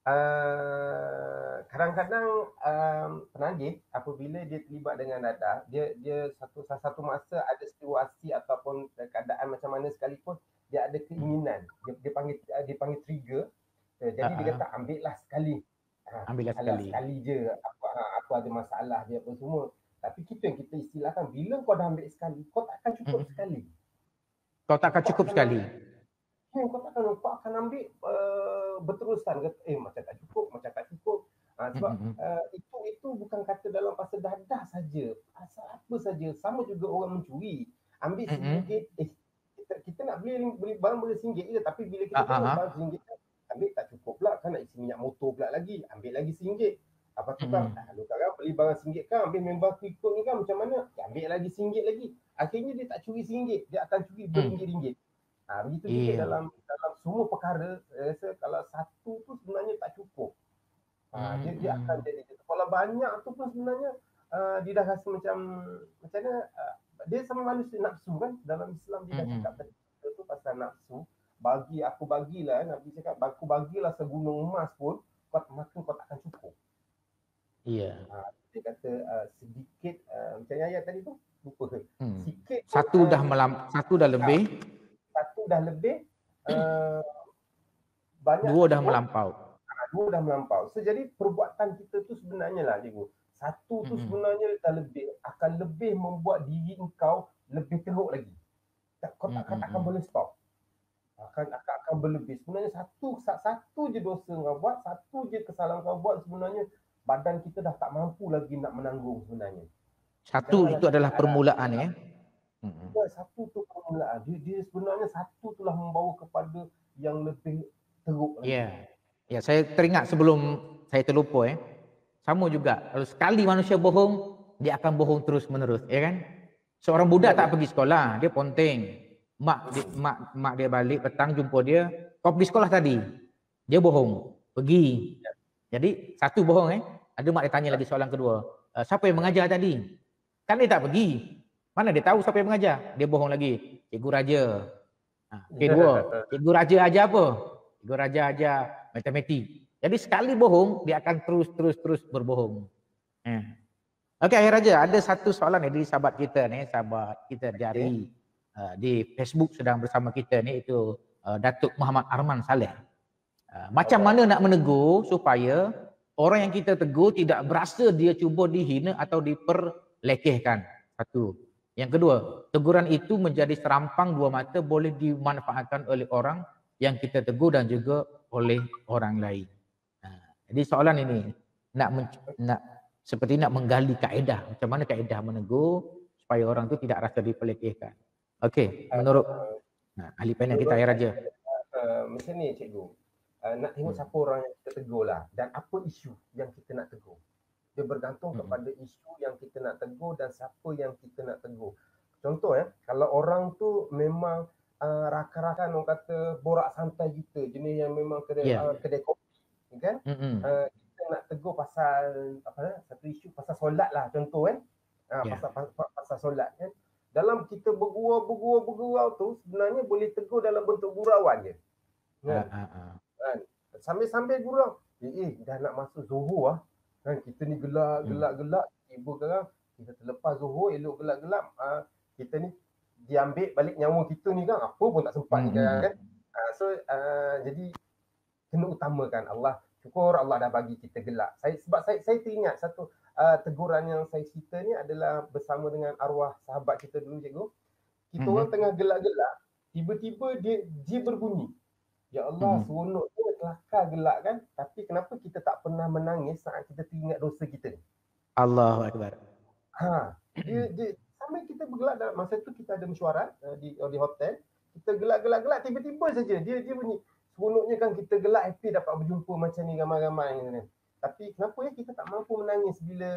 Uh, kadang-kadang um, penagih apabila dia terlibat dengan dadah, dia dia satu satu masa ada situasi ataupun keadaan macam mana sekalipun dia ada keinginan. Dia, dia panggil dia panggil trigger. Uh, jadi uh-huh. dia kata ambillah sekali. Uh, ambillah sekali. sekali je apa apa ada masalah dia apa semua. Tapi kita yang kita istilahkan bila kau dah ambil sekali, kau takkan cukup hmm. sekali. Kau takkan cukup kau sekali. Hmm, kau takkan kau akan ambil uh, berterusan kata eh macam tak cukup, macam tak cukup. Uh, sebab mm-hmm. uh, itu itu bukan kata dalam pasal dadah saja. Pasal apa saja. Sama juga orang mencuri. Ambil mm-hmm. singgit, eh kita, kita nak beli beli barang beli singgit je tapi bila kita tengok barang singgit ambil tak cukup pula kan nak isi minyak motor pula lagi. Ambil lagi singgit. Apa tu kan? Mm-hmm. Lalu kan beli barang singgit kan ambil member aku ikut ni kan macam mana? Ambil lagi singgit lagi. Akhirnya dia tak curi singgit, dia akan curi beringgit-ringgit. Ha, begitu juga yeah. dalam dalam semua perkara, saya rasa kalau satu tu sebenarnya tak cukup. Ha, mm. dia, dia akan jadi, kalau banyak tu pun sebenarnya uh, dia dah rasa macam, macam mana, uh, dia sama manusia nafsu kan, dalam Islam dia dah cakap tadi, itu pasal nafsu, bagi, aku bagilah, Nabi cakap, aku bagilah segunung emas pun, kau, maka kau takkan cukup. Iya. Yeah. Ha, dia kata uh, sedikit, uh, macam ayat tadi tu, lupa ke? Hmm. Sikit. Satu uh, dah melam, satu dah lebih. Satu dah lebih, uh, banyak dua dah melampau. Dua dah melampau. So, jadi perbuatan kita tu sebenarnya lah cikgu. Satu tu mm-hmm. sebenarnya dah lebih, akan lebih membuat diri engkau lebih teruk lagi. Kau takkan mm-hmm. akan boleh stop. Akan akan, akan berlebih. Sebenarnya satu satu je dosa kau buat, satu je kesalahan kau buat sebenarnya badan kita dah tak mampu lagi nak menanggung sebenarnya. Satu Jangan itu adalah permulaan ya. Hmm. Satu tu permulaan. Dia, dia sebenarnya satu itulah membawa kepada yang lebih teruk. Ya, yeah. ya saya teringat sebelum saya terlupa eh. Sama juga. Kalau sekali manusia bohong, dia akan bohong terus menerus, ya kan? Seorang budak ya, tak ya. pergi sekolah, dia ponteng. Mak dia, mak mak dia balik petang jumpa dia, kau pergi sekolah tadi. Dia bohong, pergi. Ya. Jadi satu bohong eh. Ada mak dia tanya lagi soalan kedua. E, siapa yang mengajar tadi? Kan dia tak pergi. Mana dia tahu siapa yang mengajar? Dia bohong lagi. Cikgu Raja. Ha, kedua, Cikgu Raja ajar apa? Cikgu Raja ajar matematik. Jadi sekali bohong, dia akan terus-terus-terus berbohong. Eh. Okey, Akhir Raja, ada satu soalan ni dari sahabat kita ni, sahabat kita dari uh, di Facebook sedang bersama kita ni, itu uh, Datuk Muhammad Arman Saleh. Uh, macam mana nak menegur supaya orang yang kita tegur tidak berasa dia cuba dihina atau diperlekehkan? Satu. Yang kedua, teguran itu menjadi serampang dua mata, boleh dimanfaatkan oleh orang yang kita tegur dan juga oleh orang lain. Nah, jadi soalan ini nak nak seperti nak menggali kaedah, macam mana kaedah menegur supaya orang itu tidak rasa diperlekehkan. Okey, menurut nah, ahli panel kita Air Raja. Uh, macam ni cikgu. Uh, nak tengok hmm. siapa orang yang kita tegur lah dan apa isu yang kita nak tegur. Dia bergantung hmm. kepada isu yang kita nak tegur dan siapa yang kita nak tegur. Contoh ya, kalau orang tu memang uh, rakan-rakan orang kata borak santai kita, jenis yang memang kedai yeah. uh, kedai kopi, kan? Mm-hmm. Uh, kita nak tegur pasal apa dah, satu isu pasal solat lah contoh kan. Ha, Ya. pasal, pasal pasal solat kan. Dalam kita bergurau bergurau bergurau tu sebenarnya boleh tegur dalam bentuk gurauan je. Ah, Kan? ah, ah. Kan? Sambil-sambil gurau. Eh, eh dah nak masuk Zuhur ah. Kan kita ni gelak Hmm. gelak gelak tiba sekarang kita terlepas Zuhur elok gelak-gelak ah, kita ni diambil balik nyawa kita ni kan apa pun tak sempat ni Hmm, sekarang hmm. kan. Ah, so ah, jadi kena utamakan Allah. Syukur Allah dah bagi kita gelak. Saya sebab saya saya teringat satu uh, teguran yang saya cerita ni adalah bersama dengan arwah sahabat kita dulu cikgu. Kita Mhm. orang tengah gelak-gelak, tiba-tiba dia dia berbunyi. Ya Allah, Mhm. seronoknya kelakar gelak kan. Tapi kenapa kita tak pernah menangis saat kita teringat dosa kita ni? Allahu Akbar. Ha, dia dia sambil kita bergelak dalam masa tu kita ada mesyuarat uh, di uh, di hotel. Kita gelak-gelak-gelak tiba-tiba saja dia dia bunyi. Seronoknya kan kita gelak happy dapat berjumpa macam ni ramai-ramai kan. Tapi kenapa ya kita tak mampu menangis bila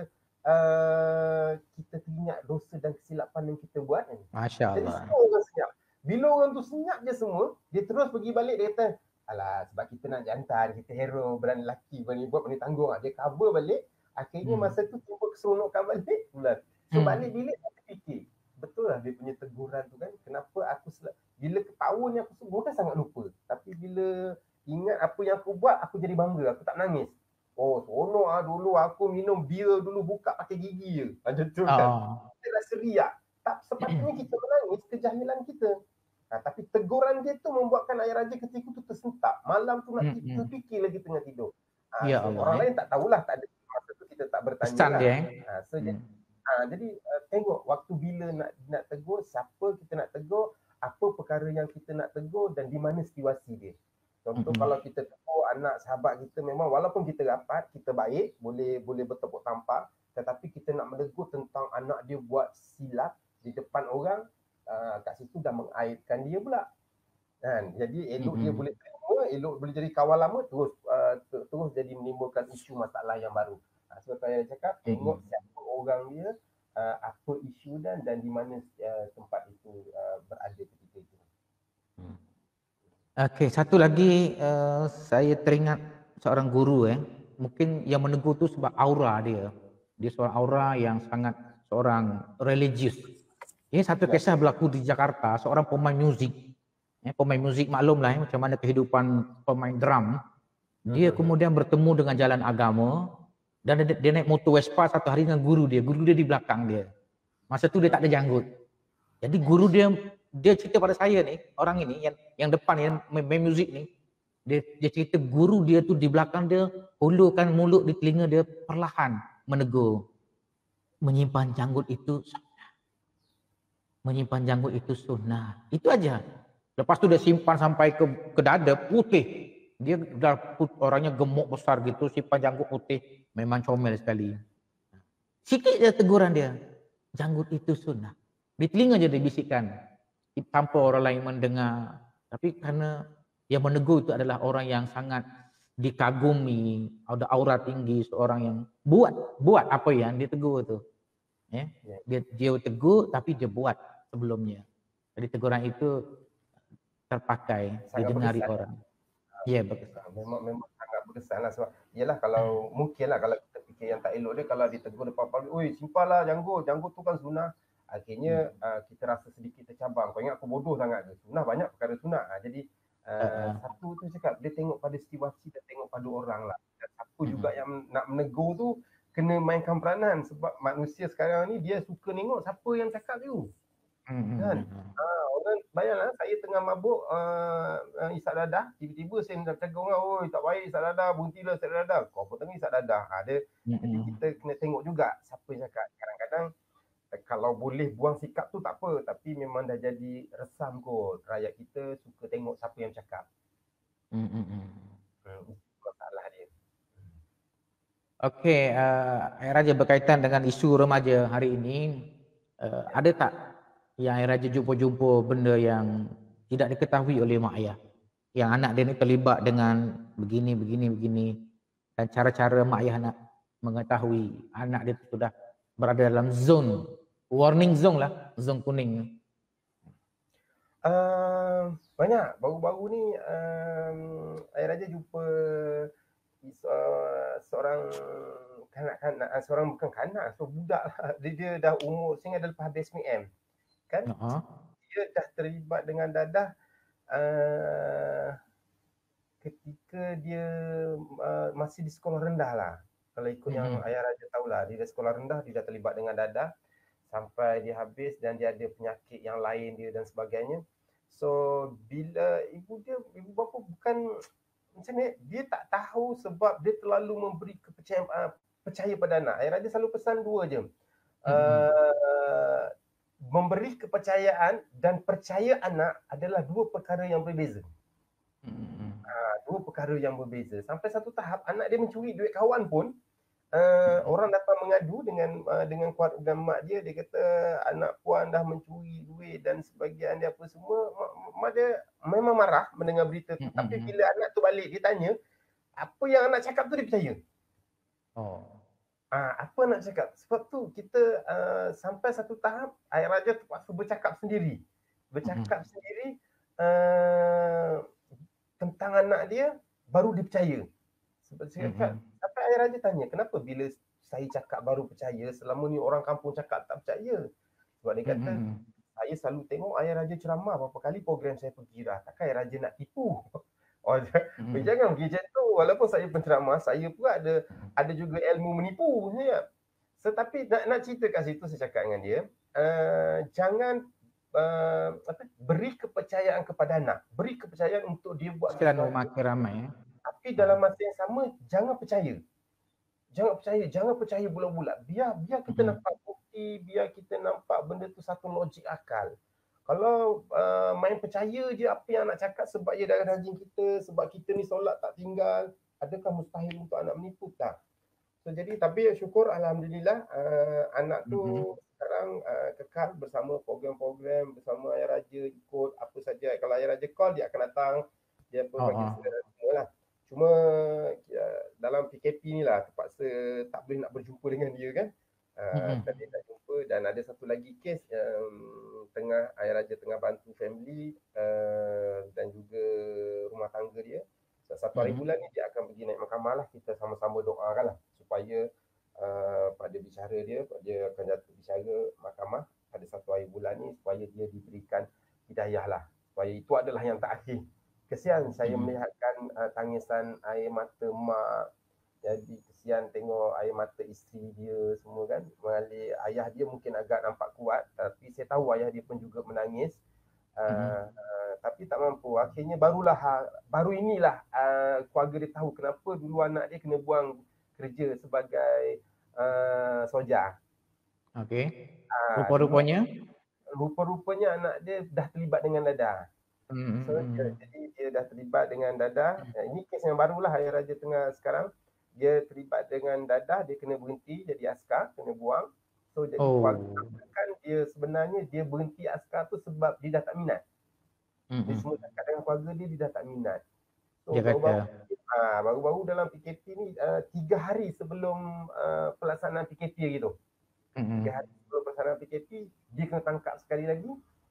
uh, kita teringat dosa dan kesilapan yang kita buat kan? Masya Jadi Allah. semua orang senyap. Bila orang tu senyap je semua, dia terus pergi balik dia kata, alah sebab kita nak jantan, kita hero, berani lelaki, berani buat, berani tanggung. Dia cover balik, akhirnya Hmm. masa tu timbul keseronokan balik bulan. So Hmm. balik bilik aku fikir, betul lah dia punya teguran tu kan, kenapa aku sel- bila ketawa ni aku bukan sangat lupa. Tapi bila ingat apa yang aku buat, aku jadi bangga, aku tak nangis. Oh seronok ah dulu aku minum bir dulu buka pakai gigi je. Macam tu kan. Oh. Kita rasa riak. Tak sepatutnya kita menangis kejahilan kita. Nah, tapi teguran dia tu membuatkan air raja ketika tu tersentak. Malam tu nak Hmm, kita hmm. fikir lagi tengah tidur. Ha, Ya so, Allah, orang eh. lain tak tahulah, tak ada masa tu kita tak bertanya Pesan lah. dia, eh. Ha, so, Hmm. jadi, ha, jadi uh, tengok waktu bila nak nak tegur, siapa kita nak tegur, apa perkara yang kita nak tegur dan di mana situasi dia. Contoh Mm-mm. kalau kita tegur anak sahabat kita memang walaupun kita rapat, kita baik, boleh boleh bertepuk tampar, tetapi kita nak menegur tentang anak dia buat silap di depan orang, uh, kat situ dah mengaibkan dia pula. Kan? Jadi elok Mm-mm. dia boleh terima, elok boleh jadi kawan lama, terus uh, ter- terus jadi menimbulkan isu masalah yang baru. Ha, sebab saya cakap, tengok Mm-mm. siapa orang dia, uh, apa isu dan dan di mana uh, tempat itu uh, berada ketika itu. Hmm. Okey, satu lagi uh, saya teringat seorang guru eh. Mungkin yang menegur tu sebab aura dia. Dia seorang aura yang sangat seorang religius. Ini satu Ya. kisah berlaku di Jakarta, seorang pemain muzik. Eh, pemain muzik maklum lah eh, macam mana kehidupan pemain drum. Dia kemudian bertemu dengan jalan agama dan dia, dia naik motor Vespa satu hari dengan guru dia. Guru dia di belakang dia. Masa tu dia tak ada janggut. Jadi guru dia dia cerita pada saya ni, orang ini yang yang depan ni main, main muzik ni, dia dia cerita guru dia tu di belakang dia hulurkan mulut di telinga dia perlahan menegur. Menyimpan janggut itu sunnah. Menyimpan janggut itu sunnah. Itu aja. Lepas tu dia simpan sampai ke ke dada putih. Dia dah put, orangnya gemuk besar gitu, simpan janggut putih, memang comel sekali. Sikit je teguran dia. Janggut itu sunnah. Di telinga je dia bisikkan. Tanpa orang lain mendengar. Tapi karena yang menegur itu adalah orang yang sangat dikagumi, ada aura tinggi, seorang yang buat buat apa yang dia tegur tu. Ya, dia dia tegur tapi dia buat sebelumnya. Jadi teguran itu terpakai, Sangat didengari berkesan. orang. Ya, berkesan. Memang memang sangat berkesan lah sebab yalah kalau mungkin lah kalau kita fikir yang tak elok dia kalau ditegur depan publik, oi simpanlah janggut, janggut tu kan sunnah. Akhirnya uh, kita rasa sedikit tercabang. Kau ingat aku bodoh sangat ke? Sunnah banyak perkara sunnah. Ha, jadi uh, Uh-uh. satu tu cakap dia tengok pada situasi dan tengok pada orang lah. Dan siapa Mm-mm. juga yang nak menegur tu kena mainkan peranan sebab manusia sekarang ni dia suka tengok siapa yang cakap tu. Mm-mm. Kan? Ha, orang bayanglah saya tengah mabuk uh, uh, isap dadah, tiba-tiba saya nak cakap orang, oi tak baik isap dadah, berhentilah isap dadah. Kau apa tengah isap dadah? Ha, dia, Mm-mm. jadi kita kena tengok juga siapa yang cakap. Kadang-kadang eh, kalau boleh buang sikap tu tak apa, tapi memang dah jadi resam kot. Rakyat kita suka tengok siapa yang cakap. Mm-mm. Hmm, itu masalah dia. Okey, uh, Air Raja berkaitan dengan isu remaja hari ini, uh, ada tak yang Air Raja jumpa-jumpa benda yang tidak diketahui oleh mak ayah? Yang anak dia ni terlibat dengan begini, begini, begini. Dan cara-cara mak ayah nak mengetahui anak dia tu sudah berada dalam zone, warning zone lah, zone kuning. Uh, banyak. Baru-baru ni um, Air Raja jumpa uh, seorang kanak-kanak, seorang bukan kanak, so budak lah. Dia, dia dah umur, saya ingat dia lepas habis S P M. Kan? Uh-huh. Dia dah terlibat dengan Dadah uh, ketika dia uh, masih di sekolah rendah lah. Kalau ikut yang Mm-hmm. Ayah Raja tahulah, dia di sekolah rendah, dia dah terlibat dengan Dadah sampai dia habis dan dia ada penyakit yang lain dia dan sebagainya. So bila ibu dia, ibu bapa bukan macam ni, dia tak tahu sebab dia terlalu memberi kepercayaan uh, percaya pada anak. Ayah Raja selalu pesan dua je. Uh, memberi kepercayaan dan percaya anak adalah dua perkara yang berbeza. Mm-hmm. Uh, dua perkara yang berbeza. Sampai satu tahap anak dia mencuri duit kawan pun, Uh, orang datang mengadu dengan uh, dengan keluarga mak dia, dia kata anak puan dah mencuri duit dan sebagian dia apa semua. Mak, mak dia memang marah mendengar berita tu. Mm-hmm. Tapi bila anak tu balik, dia tanya, apa yang anak cakap tu dia percaya. Oh. Uh, apa nak cakap? Sebab tu kita uh, sampai satu tahap Ayah Raja terpaksa bercakap sendiri. Bercakap mm-hmm. sendiri uh, tentang anak dia, baru dia percaya. Seperti saya cakap, mm-hmm. sampai Ayah Raja tanya, kenapa bila saya cakap baru percaya, selama ni orang kampung cakap tak percaya? Sebab dia kata, mm-hmm. saya selalu tengok Ayah Raja ceramah, berapa kali program saya pergi dah, takkan Ayah Raja nak tipu? Oh, mm-hmm. jangan pergi macam tu, walaupun saya penceramah, saya pun ada ada juga ilmu menipu. Ya. Tetapi nak, nak cerita kat situ, saya cakap dengan dia, uh, jangan uh, apa, beri kepercayaan kepada anak, beri kepercayaan untuk dia buat sesuatu. Makin ramai ya. Tapi dalam masa yang sama, jangan percaya. Jangan percaya, jangan percaya bulat-bulat. Biar biar kita mm-hmm. nampak bukti, biar kita nampak benda tu satu logik akal. Kalau uh, main percaya je apa yang nak cakap sebab dia darah daging kita, sebab kita ni solat tak tinggal, adakah mustahil untuk anak menipu? Tak. So, jadi, tapi syukur Alhamdulillah uh, anak tu mm-hmm. sekarang uh, kekal bersama program-program, bersama Ayah Raja, ikut apa saja. Kalau Ayah Raja call, dia akan datang. Dia pun bagi oh, saudara semua lah. Cuma ya, dalam P K P ni lah terpaksa tak boleh nak berjumpa dengan dia kan. Uh, mm-hmm. Tadi nak jumpa dan ada satu lagi kes um, tengah Ayah Raja tengah bantu family uh, dan juga rumah tangga dia. Satu hari mm-hmm. bulan ni dia akan pergi naik mahkamah lah. Kita sama-sama doakan lah supaya uh, pada bicara dia, dia akan jatuh bicara mahkamah pada satu hari bulan ni supaya dia diberikan hidayah lah. Supaya itu adalah yang terakhir. Kesian saya hmm. melihatkan uh, tangisan air mata mak. Jadi kesian tengok air mata isteri dia semua kan. Mengalir ayah dia mungkin agak nampak kuat. Tapi saya tahu ayah dia pun juga menangis. Uh, hmm. uh, tapi tak mampu. Akhirnya barulah, baru inilah uh, keluarga dia tahu kenapa dulu anak dia kena buang kerja sebagai uh, soja. Okey. Uh, Rupa-rupanya? Rupa-rupanya anak dia dah terlibat dengan Dadah. Mm-hmm. So, dia, jadi dia dah terlibat dengan Dadah. Ini kes yang barulah Ayah Raja tengah sekarang. Dia terlibat dengan Dadah, dia kena berhenti jadi askar, kena buang. So jadi oh. keluarga kan dia sebenarnya dia berhenti askar tu sebab dia dah tak minat. Mm-hmm. Dia semua cakap dengan keluarga dia, dia dah tak minat. So dia baru-baru, kata. Ha, baru-baru dalam P K P ni, uh, tiga hari sebelum uh, pelaksanaan P K P gitu. Mm-hmm. Tiga hari sebelum pelaksanaan P K P, dia kena tangkap sekali lagi.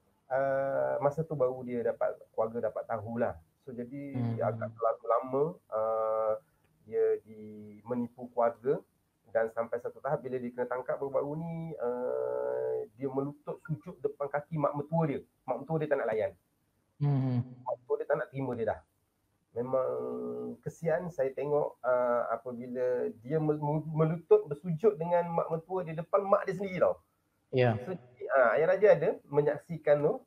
Uh, masa tu baru dia dapat, keluarga dapat tahulah. So jadi hmm. agak terlalu lama uh, dia di menipu keluarga dan sampai satu tahap bila dia kena tangkap baru-baru ni uh, dia melutut sujud depan kaki mak mertua dia. Mak mertua dia tak nak layan. Hmm. Mak mertua dia tak nak terima dia dah. Memang kesian saya tengok uh, apabila dia melutut bersujud dengan mak mertua dia depan mak dia sendiri tau. Ya. Yeah. So, uh, Ayah Raja ada menyaksikan tu.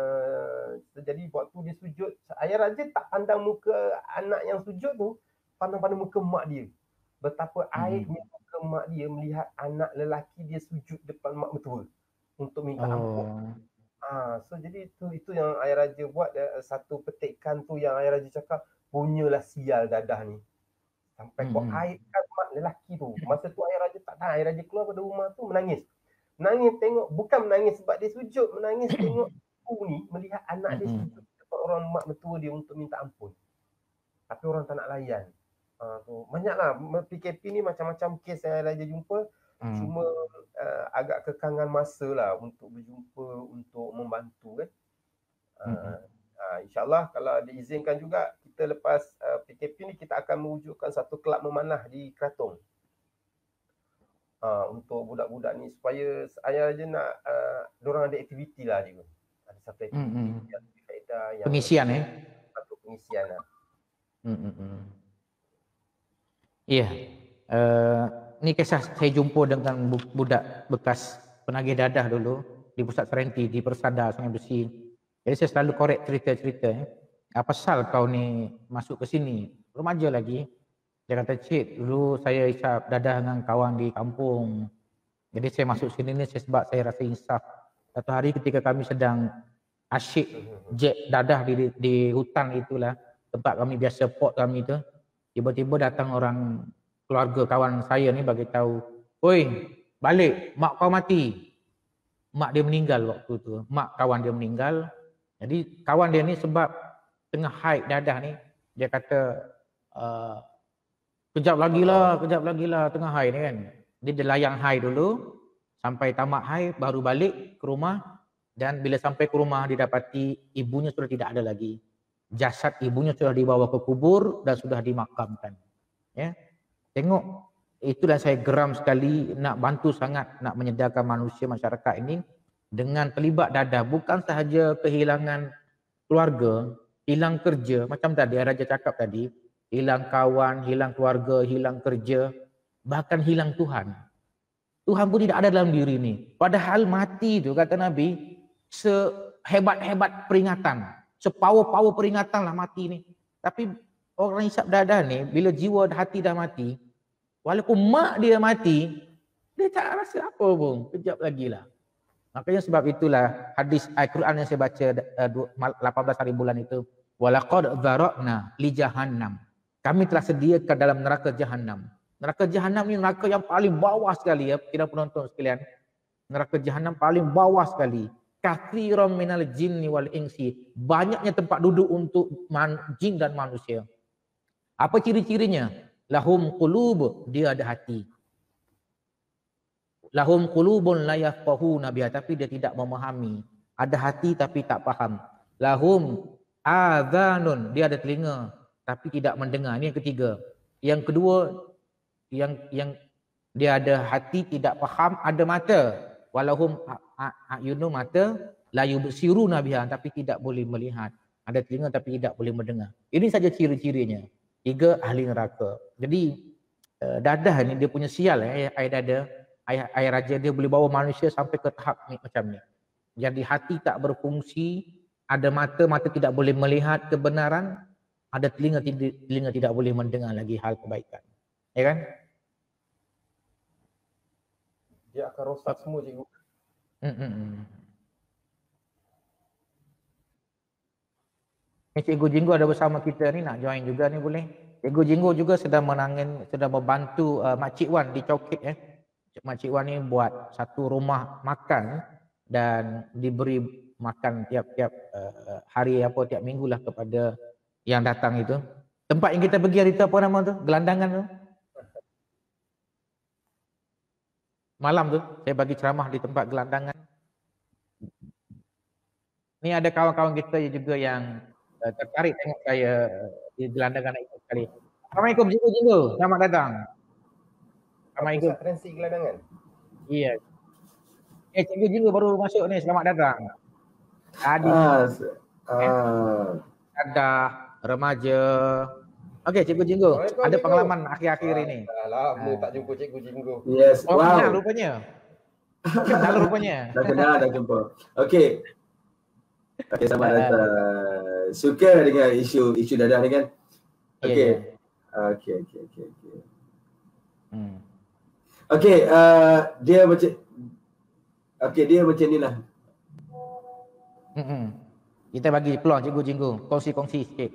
Uh, so, jadi waktu dia sujud, Ayah Raja tak pandang muka anak yang sujud tu, pandang-pandang muka mak dia. Betapa hmm. aibnya muka mak dia melihat anak lelaki dia sujud depan mak mertua untuk minta oh. ampun. Ah, so jadi itu itu yang Ayah Raja buat, uh, satu petikan tu yang Ayah Raja cakap, punyalah sial Dadah ni. Sampai hmm. kau aibkan mak lelaki tu. Masa tu Ayah Raja tak tahan, Ayah Raja keluar pada rumah tu menangis. Menangis tengok, bukan menangis sebab dia sujud, menangis tengok ibu ni melihat anak dia sujud depan orang mak mertua dia untuk minta ampun. Tapi orang tak nak layan. Uh, tu. Banyaklah P K P ni macam-macam kes yang Ayah Raja jumpa. Hmm. Cuma uh, agak kekangan masa lah untuk berjumpa, untuk membantu kan. Uh, hmm. uh, InsyaAllah kalau diizinkan juga, kita lepas uh, P K P ni kita akan mewujudkan satu kelab memanah di Krathong. uh, untuk budak-budak ni supaya saya je nak uh, diorang ada aktiviti lah juga. Ada satu aktiviti Hmm. yang lebih faedah, yang Pengisian eh. patut pengisian lah. Hmm. Iya. Uh, ni kisah saya jumpa dengan budak bekas penagih dadah dulu di Pusat Serenti di Persada Sungai Besi. Jadi saya selalu korek cerita-cerita eh. Apa pasal kau ni masuk ke sini? Remaja lagi. Dia kata, cik, dulu saya isap dadah dengan kawan di kampung. Jadi saya masuk sini ni sebab saya rasa insaf. Satu hari ketika kami sedang asyik jet dadah di, di hutan itulah, tempat kami biasa pot kami tu, tiba-tiba datang orang keluarga kawan saya ni bagi tahu, "Oi, balik, mak kau mati." Mak dia meninggal waktu tu. Mak kawan dia meninggal. Jadi kawan dia ni sebab tengah haid dadah ni, dia kata, uh, kejap lagi lah, kejap lagi lah tengah haid ni kan. Dia, dia layang haid dulu, sampai tamat haid baru balik ke rumah, dan bila sampai ke rumah didapati ibunya sudah tidak ada lagi. Jasad ibunya sudah dibawa ke kubur dan sudah dimakamkan. Ya. Tengok, itulah saya geram sekali, nak bantu sangat, nak menyedarkan manusia masyarakat ini dengan terlibat dadah. Bukan sahaja kehilangan keluarga, hilang kerja, macam tadi Raja cakap tadi, hilang kawan, hilang keluarga, hilang kerja, bahkan hilang Tuhan. Tuhan pun tidak ada dalam diri ini. Padahal mati itu, kata Nabi, sehebat-hebat peringatan, sepower-power peringatan lah mati ni. Tapi orang hisap dadah ni, bila jiwa hati dah mati, walaupun mak dia mati, dia tak rasa apa pun, kejap lagi lah. Makanya sebab itulah hadis Al-Quran yang saya baca lapan belas hari bulan itu, walaqad dzara'na li jahannam. Kami telah sediakan dalam neraka jahanam. Neraka jahanam ni neraka yang paling bawah sekali ya, kira penonton sekalian. Neraka jahanam paling bawah sekali. Katsiran minal jinni wal insi. Banyaknya tempat duduk untuk man, jin dan manusia. Apa ciri-cirinya? Lahum qulub, dia ada hati. Lahum qulubun la yafqahuna biha, tapi dia tidak memahami. Ada hati tapi tak faham. Lahum adzanun, dia ada telinga tapi tidak mendengar. Ini yang ketiga. Yang kedua, yang yang dia ada hati tidak faham, ada mata. Walahum ayunu, mata, la yubsiruna biha, tapi tidak boleh melihat. Ada telinga tapi tidak boleh mendengar. Ini saja ciri-cirinya. Tiga ahli neraka. Jadi dadah ni dia punya sial eh, air dada. Air, air raja dia boleh bawa manusia sampai ke tahap ni, macam ni. Jadi hati tak berfungsi, ada mata, mata tidak boleh melihat kebenaran, ada telinga, telinga tidak boleh mendengar lagi hal kebaikan. Ya kan? Dia akan rosak semua, cikgu. Hmm. Ni Cikgu Jinggo ada bersama kita ni, nak join juga ni boleh. Cikgu Jinggo juga sedang menangin, sedang membantu uh, Makcik Wan di Cokit eh. Makcik Wan ni buat satu rumah makan dan diberi makan tiap-tiap uh, hari apa tiap minggu lah kepada yang datang itu. Tempat yang kita pergi hari tu apa nama tu? Gelandangan tu. Malam tu saya bagi ceramah di tempat gelandangan. Ni ada kawan-kawan kita juga yang uh, tertarik tengok saya uh, di gelandangan itu sekali. Assalamualaikum Cikgu Jinggo, selamat datang. Assalamualaikum. Pusat Transit Gelandangan. Iya. Eh, Cikgu Jinggo baru masuk ni, selamat datang. Tadi ah, eh, ah. ada remaja. Okey, Cikgu Jinggo, ada pengalaman akhir-akhir ini. Lama tak jumpa Cikgu Jinggo. Yes, oh, wow. Kenal rupanya. Kenal rupanya. Dah kenal, dah jumpa. Okey. Okey, selamat datang. Suka dengan isu isu dadah ni kan? Okey. Okey, okey, okey, okey. Hmm. Okey, uh, dia macam okey, dia macam ni lah. Hmm. Kita bagi peluang Cikgu Jinggo, kongsi-kongsi sikit.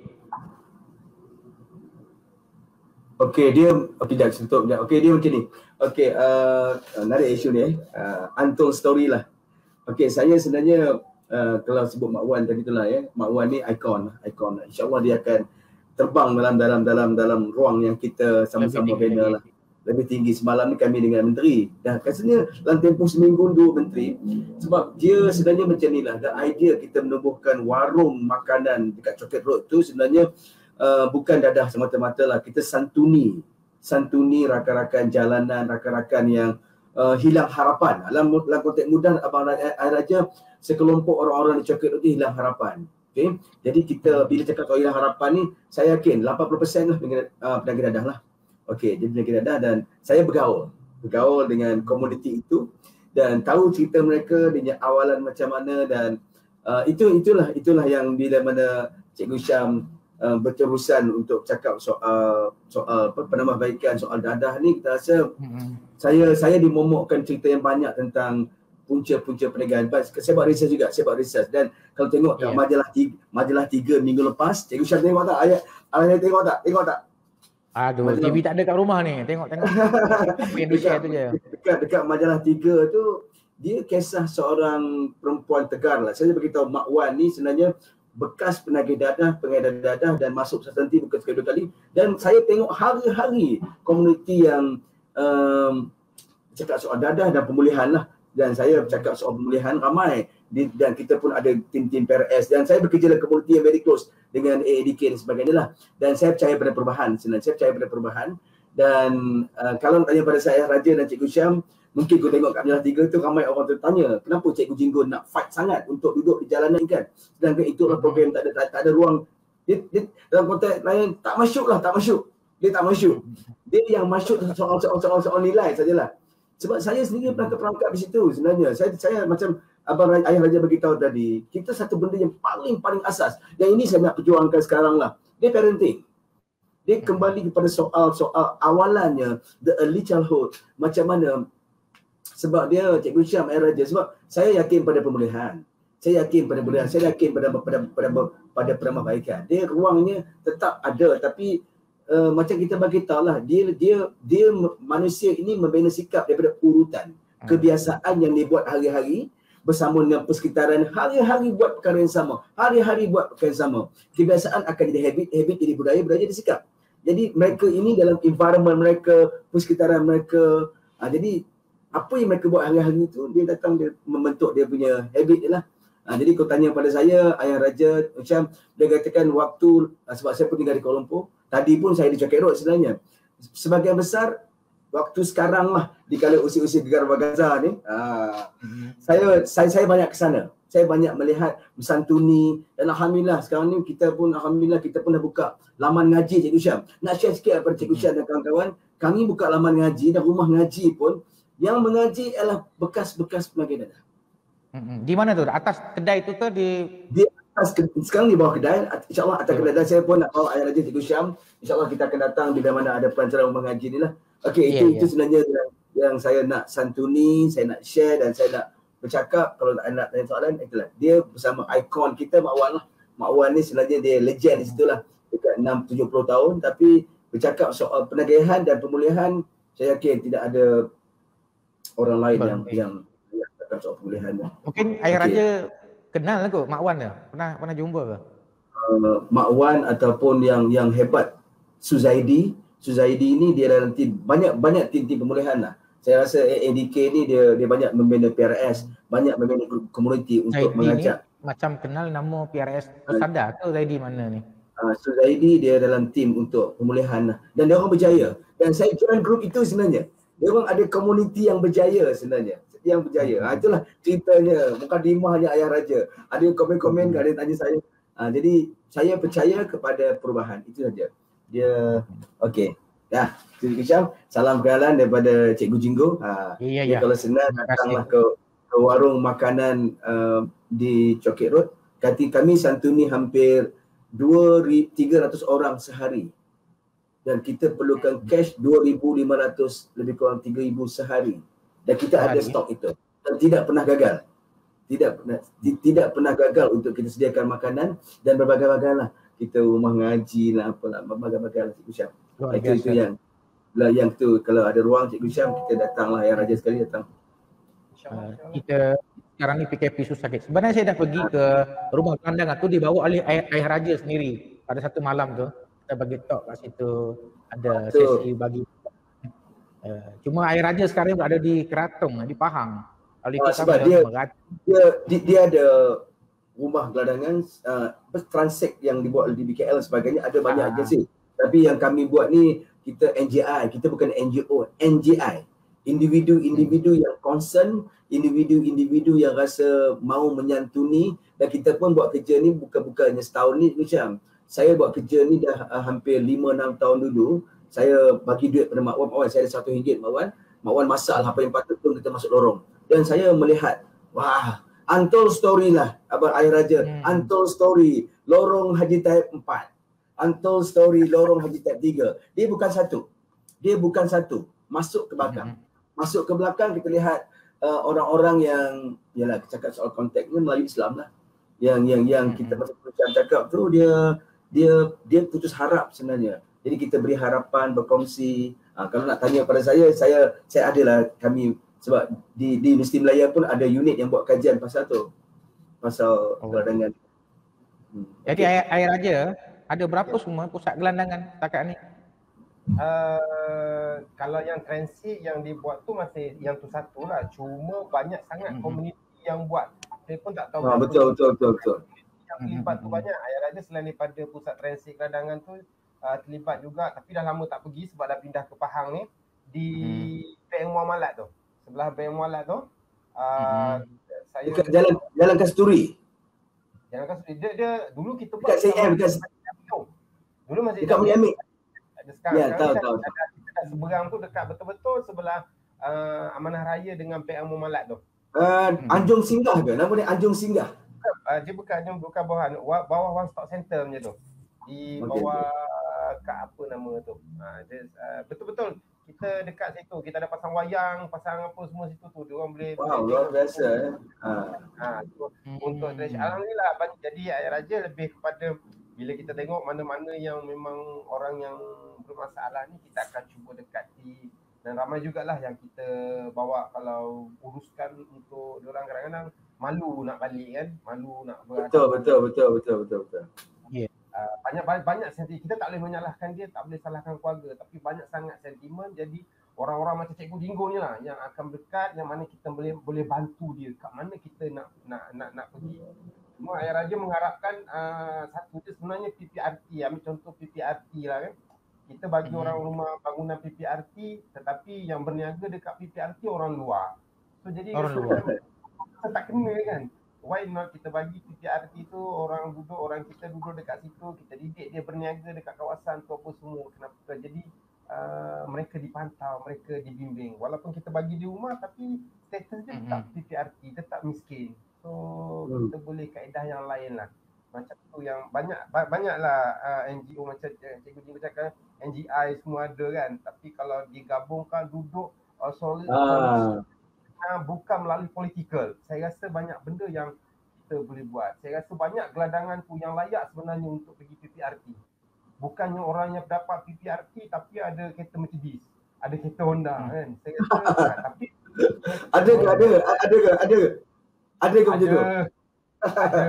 Okey, dia okey dah sentuh. Okey, dia macam ni. Okey, uh, narik isu ni eh. Uh, untold story lah. Okey, saya sebenarnya uh, kalau sebut Mak Wan tadi tu lah ya. Mak Wan ni ikon, ikon. Insya-Allah dia akan terbang dalam dalam dalam dalam ruang yang kita sama-sama bina lah. Lebih tinggi. Semalam ni kami dengan menteri. Dan rasanya dalam tempoh seminggu dua menteri. Sebab dia sebenarnya macam ni lah. The idea kita menubuhkan warung makanan dekat Cokit Road tu sebenarnya uh, bukan dadah semata-mata lah. Kita santuni. Santuni rakan-rakan jalanan, rakan-rakan yang uh, hilang harapan. Dalam, dalam konteks mudah Abang Air Raja, sekelompok orang-orang di Chocolate Road hilang harapan. Okay? Jadi kita bila cakap soal hilang harapan ni, saya yakin lapan puluh peratus lah uh, penyakit dadah lah. Okey, jadi penyakit dadah, dan saya bergaul. Bergaul dengan komuniti itu dan tahu cerita mereka dengan awalan macam mana, dan uh, itu itulah itulah yang bila mana Cikgu Syam uh, berterusan untuk cakap soal soal penambahbaikan soal dadah ni, kita rasa mm-hmm. saya saya dimomokkan cerita yang banyak tentang punca-punca perniagaan. Saya buat research juga, saya buat research, dan kalau tengok kat yeah. majalah tiga, majalah tiga minggu lepas, Cikgu Syam tengok tak ayat? Ayat tengok tak? Tengok tak? Aduh, majalah, T V tak ada kat rumah ni. Tengok-tengok. Indonesia tu je. Dekat dekat majalah tiga tu, dia kisah seorang perempuan tegar lah. Saya beritahu Mak Wan ni sebenarnya bekas penagih dadah, pengedar dadah, dan masuk tertentu bukan sekali dua kali. Dan saya tengok hari-hari komuniti yang um, cakap soal dadah dan pemulihan lah. Dan saya cakap soal pemulihan ramai. Di, dan kita pun ada tim-tim P R S, dan saya bekerja dalam komuniti yang very close dengan A A D K dan sebagainya lah. Dan saya percaya pada perubahan sebenarnya, saya percaya pada perubahan. Dan uh, kalau nak tanya pada saya Raja dan Cikgu Syam, mungkin kau tengok kat majalah tiga tu ramai orang tertanya, kenapa Cikgu Jinggo nak fight sangat untuk duduk di jalanan kan? Sedangkan itulah program, tak ada tak, tak ada ruang. Dia, dia dalam konteks lain tak masuk lah, tak masuk. Dia tak masuk. Dia yang masuk soal-soal soal nilai sajalah. Sebab saya sendiri perangkap-perangkap di situ sebenarnya. Saya saya macam Abang Ayah Raja beritahu tadi, kita satu benda yang paling-paling asas, yang ini saya nak perjuangkan sekarang lah, dia parenting. Dia kembali kepada soal-soal awalannya, the early childhood, macam mana. Sebab dia, Cikgu Syam, Ayah Raja, sebab saya yakin pada pemulihan, saya yakin pada pemulihan, saya yakin pada pada pada pada penambahbaikan. Dia ruangnya tetap ada, tapi uh, macam kita bagi tahu lah, dia dia dia manusia ini membina sikap daripada urutan kebiasaan yang dia buat hari-hari bersama dengan persekitaran, hari-hari buat perkara yang sama, hari-hari buat perkara yang sama. Kebiasaan akan jadi habit, habit jadi budaya, budaya jadi sikap. Jadi mereka ini dalam environment mereka, persekitaran mereka, ha, jadi apa yang mereka buat hari-hari itu, dia datang dia membentuk dia punya habit dia lah. Ha, jadi kau tanya pada saya, Ayah Raja, macam dia katakan waktu, sebab saya pun tinggal di Kuala Lumpur, tadi pun saya di Chocolate Road sebenarnya. Sebagian besar waktu sekarang lah, di kala usia-usia Gegar Gaza ni, uh, mm-hmm. saya, saya saya banyak ke sana. Saya banyak melihat mensantuni, dan alhamdulillah sekarang ni kita pun alhamdulillah kita pun dah buka laman ngaji Cikgu Syam. Nak share sikit kepada Cikgu Syam dan kawan-kawan, kami buka laman ngaji dan rumah ngaji pun yang mengaji adalah bekas-bekas penagih dadah. Mm-hmm. Di mana tu? Atas kedai tu ke di di atas, sekarang di bawah kedai, insya-Allah atas kedai. Dan saya pun nak bawa Ayah Raja Cikgu Syam, insya-Allah kita akan datang bila mana ada pelancaran rumah ngaji ni lah. Okey, itu yeah, itu yeah. sebenarnya yang, yang saya nak santuni, saya nak share, dan saya nak bercakap. Kalau nak nak tanya soalan, itulah. Dia bersama ikon kita, Mak Wan lah. Mak Wan ni sebenarnya dia legend di situ lah. Dekat enam tujuh puluh tahun, tapi bercakap soal penagihan dan pemulihan, saya yakin tidak ada orang lain Betul. yang yang yang cakap soal pemulihan. Mungkin Ayah okay. Raja kenal lah kot Mak Wan ke? Pernah pernah jumpa ke? Uh, Mak Wan ataupun yang yang hebat, Suzaidi. Suzaidi ni dia dalam tim, banyak banyak tim-tim pemulihan lah. Saya rasa A A D K ni dia dia banyak membina P R S, banyak membina komuniti untuk Zaidi mengajak. Macam kenal nama P R S Sadar ke Zaidi mana ni? Uh, Suzaidi dia dalam tim untuk pemulihan lah. Dan dia orang berjaya. Dan saya join grup itu sebenarnya. Dia orang ada komuniti yang berjaya sebenarnya. Yang berjaya. Ha, itulah ceritanya. Mukadimahnya Ayah Raja. Ada komen-komen, ada yang tanya saya. Ha, jadi saya percaya kepada perubahan. Itu saja. Dia okey. Dah, Cikgu Syam, salam kenalan daripada Cikgu Jinggo. Ha, ya, ya. Kalau senang datanglah ke, ke warung makanan uh, di Chocolate Road. Kati kami santuni hampir dua ribu tiga ratus orang sehari. Dan kita perlukan cash dua ribu lima ratus, lebih kurang tiga ribu sehari. Dan kita ada stok itu. Dan tidak pernah gagal. Tidak pernah tidak pernah gagal untuk kita sediakan makanan, dan berbagai-bagai lah. Kita rumah ngaji lah, apalah, berbagai-bagai lah Cikgu Syam. Itu, itu yang lah yang tu, kalau ada ruang Cikgu Syam, kita datanglah, Ayah Raja sekali datang. Uh, kita sekarang ni P K P susah sikit. Sebenarnya saya dah pergi ke rumah gelandangan tu, dibawa oleh Ayah, Ayah Raja sendiri. Pada satu malam tu, kita bagi talk kat situ, ada sesi bagi. Uh, cuma Ayah Raja sekarang berada di Keratung, di Pahang. Kalau uh, sebab dia, dia, dia, dia ada rumah gelandangan, uh, transact yang dibuat di B K L dan sebagainya, ada banyak ah. agensi. Tapi yang kami buat ni, kita N J I, kita bukan N G O, N J I. individu-individu yang concern, individu-individu yang rasa mau menyantuni, dan kita pun buat kerja ni bukan-bukannya setahun ni macam. Saya buat kerja ni dah uh, hampir lima enam tahun dulu. Saya bagi duit pada Mak Wan, Mak Wan saya ada satu ringgit Mak Wan. Mak Wan masak lah apa yang patut pun kita masuk lorong. Dan saya melihat, wah, untold story lah Abang Air Raja, hmm. untold story lorong Haji Taib empat, untold story lorong Haji Taib tiga. Dia bukan satu. Dia bukan satu. Masuk ke belakang. Hmm. Masuk ke belakang kita lihat uh, orang-orang yang, yalah cakap soal konteks ni Melayu Islam lah. Yang yang yang hmm. kita macam cakap tu dia dia dia putus harap sebenarnya. Jadi kita beri harapan, berkongsi. Ha, kalau nak tanya pada saya, saya saya adalah kami sebab di di Universiti Melaya pun ada unit yang buat kajian pasal tu. Pasal oh. gelandangan. Hmm. Jadi Air, Air Raja ada berapa semua pusat gelandangan setakat ni? Uh, kalau yang transit yang dibuat tu masih yang tu satu lah. Cuma banyak sangat hmm. komuniti yang buat. Saya pun tak tahu. Ha, betul, betul, betul, betul. Yang terlibat tu banyak. Air Raja selain daripada pusat transit gelandangan tu uh, terlibat juga, tapi dah lama tak pergi sebab dah pindah ke Pahang ni di hmm. P M Muamalat tu. Sebelah P M Muamalat tu. Uh, hmm. saya dekat jalan jalan Kasturi. Jalan Kasturi. Dia, dia dulu kita buat dekat C M dekat dulu masih dekat Miami. Sekarang, ya, tahu, tahu. Kita dekat seberang tu dekat betul-betul sebelah uh, Amanah Raya dengan P M Muamalat tu. Uh, hmm. Anjung Singgah ke? Nama dia Anjung Singgah. Uh, dia bukan Anjung, bukan bawah bawah One Stop Center macam tu. Di bawah okay. kat apa nama tu. Uh, dia, uh, betul-betul kita dekat situ. Kita ada pasang wayang, pasang apa semua situ tu. Dia orang boleh wow, luar biasa eh. Ha. Ha, hmm. untuk tradisi. Alhamdulillah jadi Air Raja lebih kepada bila kita tengok mana-mana yang memang orang yang bermasalah ni kita akan cuba dekati. Dan ramai jugalah yang kita bawa kalau uruskan untuk diorang kadang-kadang malu nak balik kan, malu nak betul betul, betul betul betul betul betul. Yeah. Uh, banyak banyak, banyak sentimen. Kita tak boleh menyalahkan dia, tak boleh salahkan keluarga, tapi banyak sangat sentimen. Jadi orang-orang macam Cikgu Dinggo ni lah yang akan berdekat, yang mana kita boleh boleh bantu dia, kat mana kita nak nak nak nak pergi. Cuma Air Raja mengharapkan uh, satu dia sebenarnya P P R T, ambil contoh P P R T lah kan. Kita bagi hmm. orang rumah bangunan P P R T, tetapi yang berniaga dekat P P R T orang luar. So jadi orang luar. Kita tak kena kan. Why not kita bagi P P R T tu orang duduk, orang kita duduk dekat situ, kita didik dia berniaga dekat kawasan tu apa semua. Kenapa? Jadi uh, mereka dipantau, mereka dibimbing. Walaupun kita bagi di rumah tapi status dia tetap mm-hmm. P P R T, tetap miskin. So hmm. kita boleh kaedah yang lain lah. Macam tu yang banyak banyaklah uh, N G O macam Cikgu Dinggo cakap, N G I semua ada kan. Tapi kalau digabungkan duduk uh, solid ah. uh, bukan melalui politikal. Saya rasa banyak benda yang kita boleh buat. Saya rasa banyak gelandangan tu yang layak sebenarnya untuk pergi P P R T. Bukannya orang yang dapat P P R T tapi ada kereta Mercedes, ada kereta Honda hmm. kan. Saya rasa uh, tapi ada ke ada ada ke ada ada ke macam tu? Ada.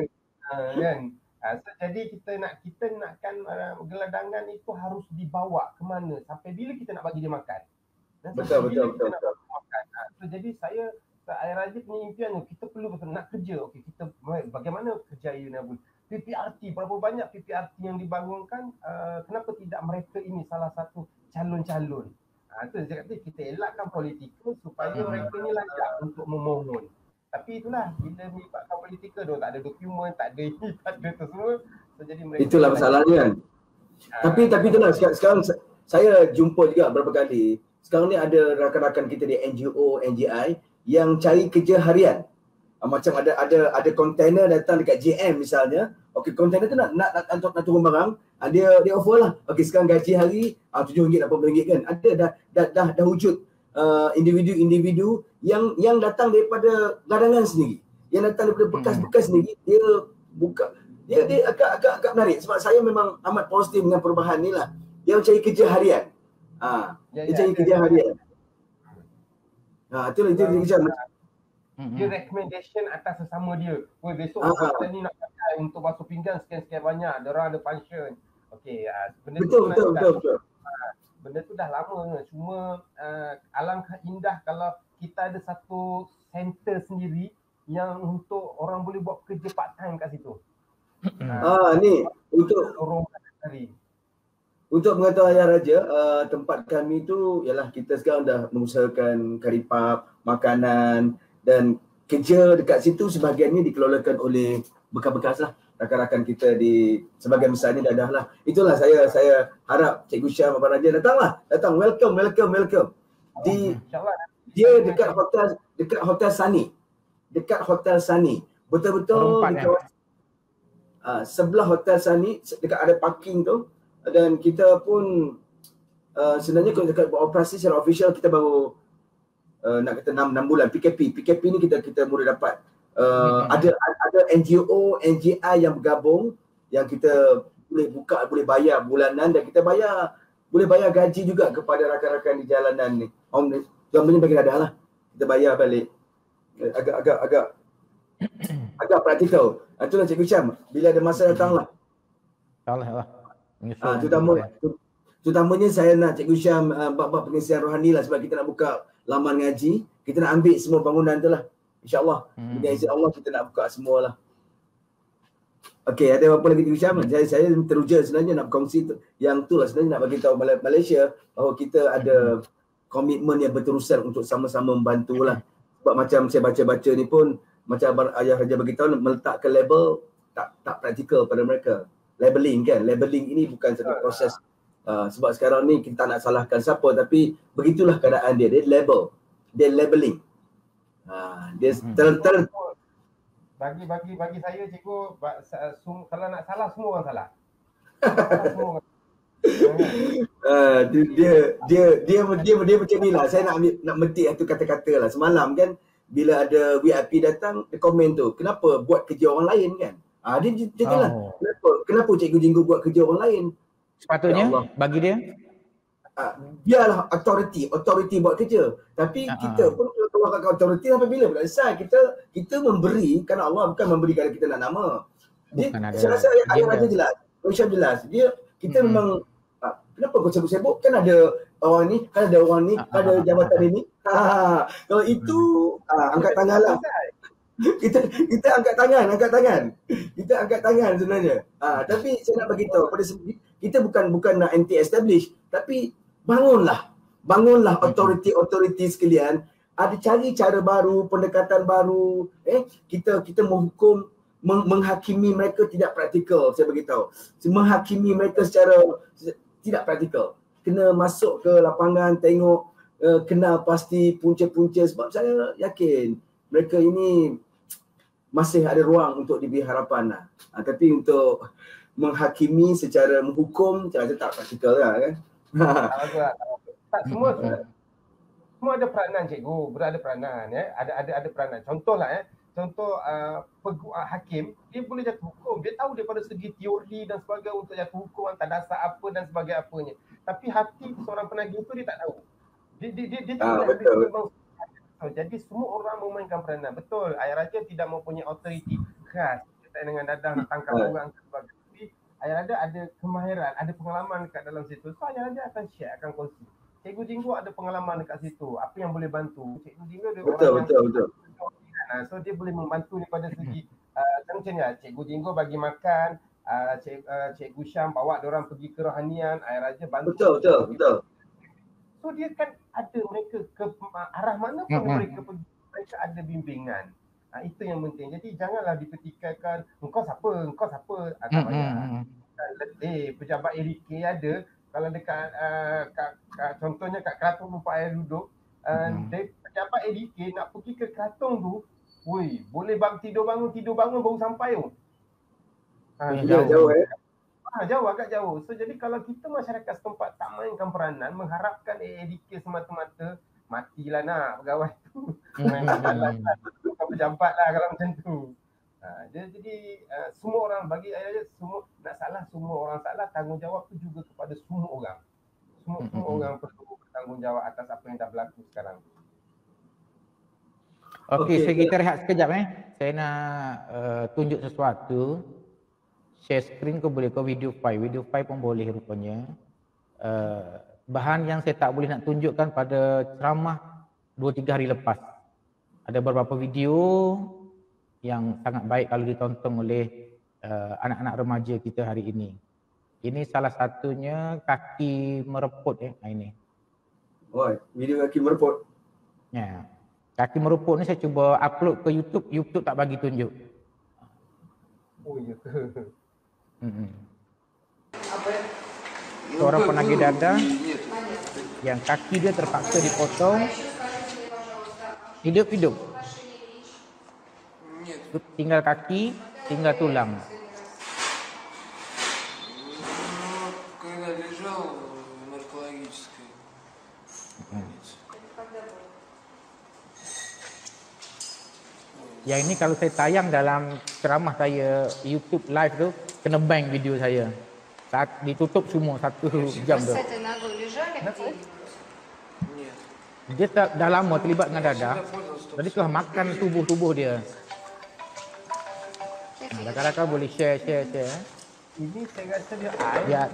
Uh, kan uh, so, jadi kita nak kita nakkan uh, gelandangan itu harus dibawa ke mana sampai bila kita nak bagi dia makan dan betul betul betul, betul. Makan. Uh, so, jadi saya Air Raja punya impian kita perlu betul nak kerja. Okey, kita bagaimana kerjaya Nabul P P R T, berapa banyak P P R T yang dibangunkan, uh, kenapa tidak mereka ini salah satu calon-calon. Ah uh, tu saya kata kita elakkan politikal supaya hmm. mereka ni layak untuk memohon. Tapi itulah, bila melibatkan politikal, dia tak ada dokumen, tak ada ini, tak ada tu semua. So, jadi mereka itulah masalahnya kan. Uh, tapi tapi itulah sekarang, sekarang saya jumpa juga berapa kali. Sekarang ni ada rakan-rakan kita di N G O, N G I yang cari kerja harian. Uh, macam ada ada ada kontainer datang dekat J M misalnya. Okey, kontainer tu nak nak nak, nak, nak turun barang, uh, dia dia offer lah. Okey, sekarang gaji hari uh, tujuh ringgit lapan puluh ringgit kan. Ada dah dah dah, dah wujud uh, individu-individu yang yang datang daripada gelandangan sendiri, yang datang daripada bekas-bekas sendiri. Dia buka dia dia agak agak agak menarik sebab saya memang amat positif dengan perubahan ni lah. Dia cari kerja harian. Ah, ha, dia ya, cari ya, kerja ya. harian. Ha, itulah itu dia kerja. Dia recommendation atas sesama dia. Woi, besok kita ni nak pakai untuk basuh pinggan sekian-sekian banyak. Dia orang ada function. Okey, uh, benda betul, tu betul, betul, betul. Uh, benda tu dah lama. Cuma uh, alangkah indah kalau kita ada satu center sendiri yang untuk orang boleh buat kerja part time kat situ. Ah, uh, ni untuk orang hari. untuk pengetahuan Ayah Raja, uh, tempat kami tu ialah kita sekarang dah mengusahakan karipap, makanan dan kerja dekat situ sebahagiannya dikelolakan oleh bekas-bekas lah. Rakan-rakan kita di sebahagian besar ni dah dah lah. Itulah saya saya harap Cikgu Syam Abang Raja datanglah. Datang, welcome, welcome, welcome. Di dia dekat hotel dekat hotel Sunny. Dekat hotel Sunny. Betul-betul di kawasan uh, sebelah hotel Sunny, dekat ada parking tu. Dan kita pun uh, sebenarnya kalau dekat operasi secara official kita baru uh, nak kata enam bulan P K P. P K P ni kita kita mula dapat uh, hmm. ada ada N G O, N G I yang bergabung yang kita boleh buka, boleh bayar bulanan dan kita bayar boleh bayar gaji juga kepada rakan-rakan di jalanan ni. Om gambarnya bagi dadah lah. Kita bayar balik. Agak agak agak agak praktikal. Itulah Cikgu Syam. Bila ada masa datanglah. InsyaAllah lah. Ah, terutama, terutamanya saya nak Cikgu Syam uh, bab-bab pengisian rohani lah sebab kita nak buka laman ngaji. Kita nak ambil semua bangunan tu lah. InsyaAllah. Hmm. Dengan izin Allah kita nak buka semua lah. Okey, ada apa lagi Cikgu Syam? Saya, saya teruja sebenarnya nak berkongsi tu, yang tu lah sebenarnya nak bagi tahu Malaysia bahawa kita ada komitmen yang berterusan untuk sama-sama membantu lah. Sebab macam saya baca-baca ni pun macam Abang Ayah Raja bagi tahu meletakkan label tak tak praktikal pada mereka. Labeling kan, labeling ini bukan satu proses uh, sebab sekarang ni kita tak nak salahkan siapa tapi begitulah keadaan dia, dia label, dia labeling. Uh, dia ter, ter bagi bagi bagi saya cikgu, kalau nak salah semua orang salah. Semua orang. Uh, dia, dia dia dia dia dia macam ni lah. Saya nak ambil, nak metik satu kata-kata lah. Semalam kan bila ada V I P datang, dia komen tu, kenapa buat kerja orang lain kan? Ah, dia cakap lah, oh. kenapa, kenapa Cikgu Jinggu buat kerja orang lain? Sepatutnya ya bagi dia? Ah, biarlah authority, authority buat kerja. Tapi uh-huh. kita pun kalau keluarkan authority sampai bila pula selesai? Kita kita memberi kerana Allah, bukan memberi kerana kita nak nama. Dia, saya rasa ayat Raja jelas, Syam jelas. Dia, kita hmm. memang, ah, kenapa kau sebut-sebut? Kan ada orang ni, kan ada orang ni, kan ada jabatan ini. Ha, kalau itu, ah, angkat tangan lah. kita kita angkat tangan, angkat tangan. Kita angkat tangan sebenarnya. Ah, tapi saya nak bagi tahu pada kita bukan bukan nak anti establish, tapi bangunlah. Bangunlah authority-authority sekalian, ada cari cara baru, pendekatan baru. Eh, kita kita menghukum meng, menghakimi mereka tidak praktikal, saya bagi tahu. Menghakimi mereka secara tidak praktikal. Kena masuk ke lapangan, tengok, uh, kenal pasti punca-punca sebab saya yakin mereka ini masih ada ruang untuk diberi harapan lah. Ha, tapi untuk menghakimi secara menghukum, saya rasa tak praktikal lah kan. Tak semua semua ada peranan cikgu, berada peranan ya. Ada ada ada peranan. Contohlah ya, contoh uh, pegu, uh, hakim, dia boleh jatuh hukum. Dia tahu daripada segi teori dan sebagainya untuk jatuh hukum, antara dasar apa dan sebagainya apanya. Tapi hati seorang penagih itu dia tak tahu. Dia dia dia, dia ah, tak betul. Jadi semua orang memainkan peranan. Betul, Ayah Raja tidak mempunyai authority khas dengan dadah nak tangkap hmm. orang. Tapi Ayah Raja ada kemahiran, ada pengalaman dekat dalam situ. So Ayah Raja akan share, akan kongsi. Cikgu Jinggu ada pengalaman dekat situ. Apa yang boleh bantu? Cikgu Jinggu ada betul, orang betul, yang betul. So dia boleh membantu daripada segi uh, macam ni lah. Cikgu Jinggu bagi makan, uh, Cik, uh, Cikgu Syam bawa diorang pergi ke rohanian, Ayah Raja bantu. Betul, betul, betul. So dia kan ada mereka ke arah mana pun mm-hmm. mereka pergi, mereka ada bimbingan. Ha, itu yang penting. Jadi janganlah dipertikaikan, engkau siapa, engkau siapa. Ha, tak payah. Eh, pejabat A D K ada, kalau dekat, uh, kat, kat, contohnya kat Kraton tempat saya duduk, uh, mm-hmm. pejabat A D K nak pergi ke Kraton tu, woi, boleh bang tidur bangun, tidur bangun baru sampai tu. Ha, jauh, jauh eh. Ah, jauh, agak jauh. So jadi kalau kita masyarakat setempat tak mainkan peranan, mengharapkan A D K semata-mata, matilah nak pegawai tu. Bukan pejabat lah kalau macam tu. Ha, jadi uh, semua orang bagi ayah semua nak salah, semua orang salah, tanggungjawab tu juga kepada semua orang. Semua, mm-hmm. semua orang perlu bertanggungjawab atas apa yang dah berlaku sekarang. Okey, okay, so kita rehat sekejap eh. Saya nak uh, tunjuk sesuatu. Share screen kau boleh, kau video file, video file pun boleh rupanya. Uh, bahan yang saya tak boleh nak tunjukkan pada ceramah dua tiga hari lepas. Ada beberapa video yang sangat baik kalau ditonton oleh uh, anak-anak remaja kita hari ini. Ini salah satunya kaki mereput ya. Nah, ini. Oh, video kaki mereput. Ya. Kaki mereput ni saya cuba upload ke YouTube, YouTube tak bagi tunjuk. Oh ya ke? Hmm. Seorang penagih dada yang kaki dia terpaksa dipotong hidup-hidup. Tinggal kaki, tinggal tulang. Когда лежал в наркологической больнице. Yang ini kalau saya tayang dalam ceramah saya YouTube live tu, kena bank video saya. Saat ditutup semua satu jam Вы tu. с этой ногой лежали где-нибудь? Нет. Dia tak, dah lama terlibat dengan dada. Всегда пользовался Jadi telah makan tubuh-tubuh dia. Это я. Rakan-rakan boleh share, share, share. Ini saya rasa dia air. Ya.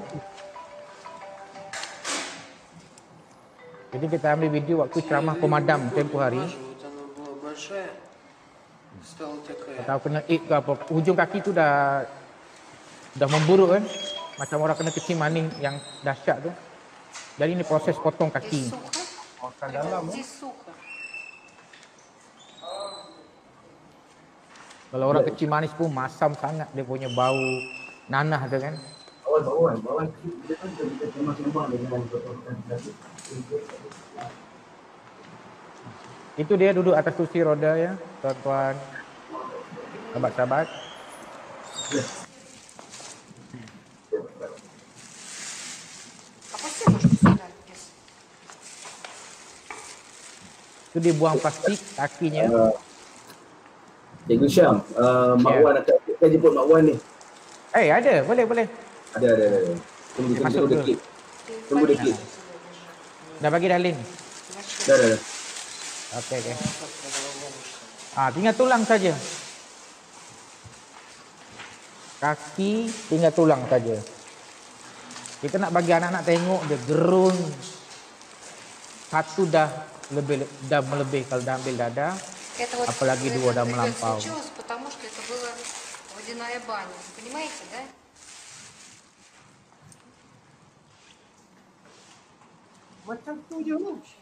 Jadi kita ambil video waktu ceramah pemadam tempoh hari. Вот она была большая, стала такая. Tahu kena aid ke apa. Hujung kaki tu dah dah memburuk kan. Macam orang kena kecil maning yang dahsyat tu. Jadi ini proses potong kaki. Здесь сухо? Makan dalam. eh. Здесь сухо. Kalau orang kecil manis pun masam sangat dia punya bau nanah tu kan. Bawah, bawah, bawah. Kita kan kita sembang-sembang dengan potong kaki. Itu dia duduk atas kursi roda ya, tuan-tuan. Sahabat-sahabat. Опусти ножку сюда, Кис. Itu dia buang plastik kakinya. Uh, Cikgu Syam, uh, Mak Ya. Wan akan kita jemput Mak Wan ni. Eh ada, boleh boleh. Ada, ada, ada. Tunggu, Dia tunggu, masuk tunggu dulu. dekit. Ты Tunggu поверь, dekit. что сюда лежишь. Dah bagi dah link. Нашли. Dah, dah, dah. Okey okey. Ah tinggal tulang saja. Kaki tinggal tulang saja. Kita nak bagi anak-anak tengok dia gerun. Satu dah lebih dah melebih kalau dah ambil dada. Это вот, Apalagi это, dua dah ребят, melampau. случилось, потому что это была водяная баня. Понимаете, да? Macam tu je.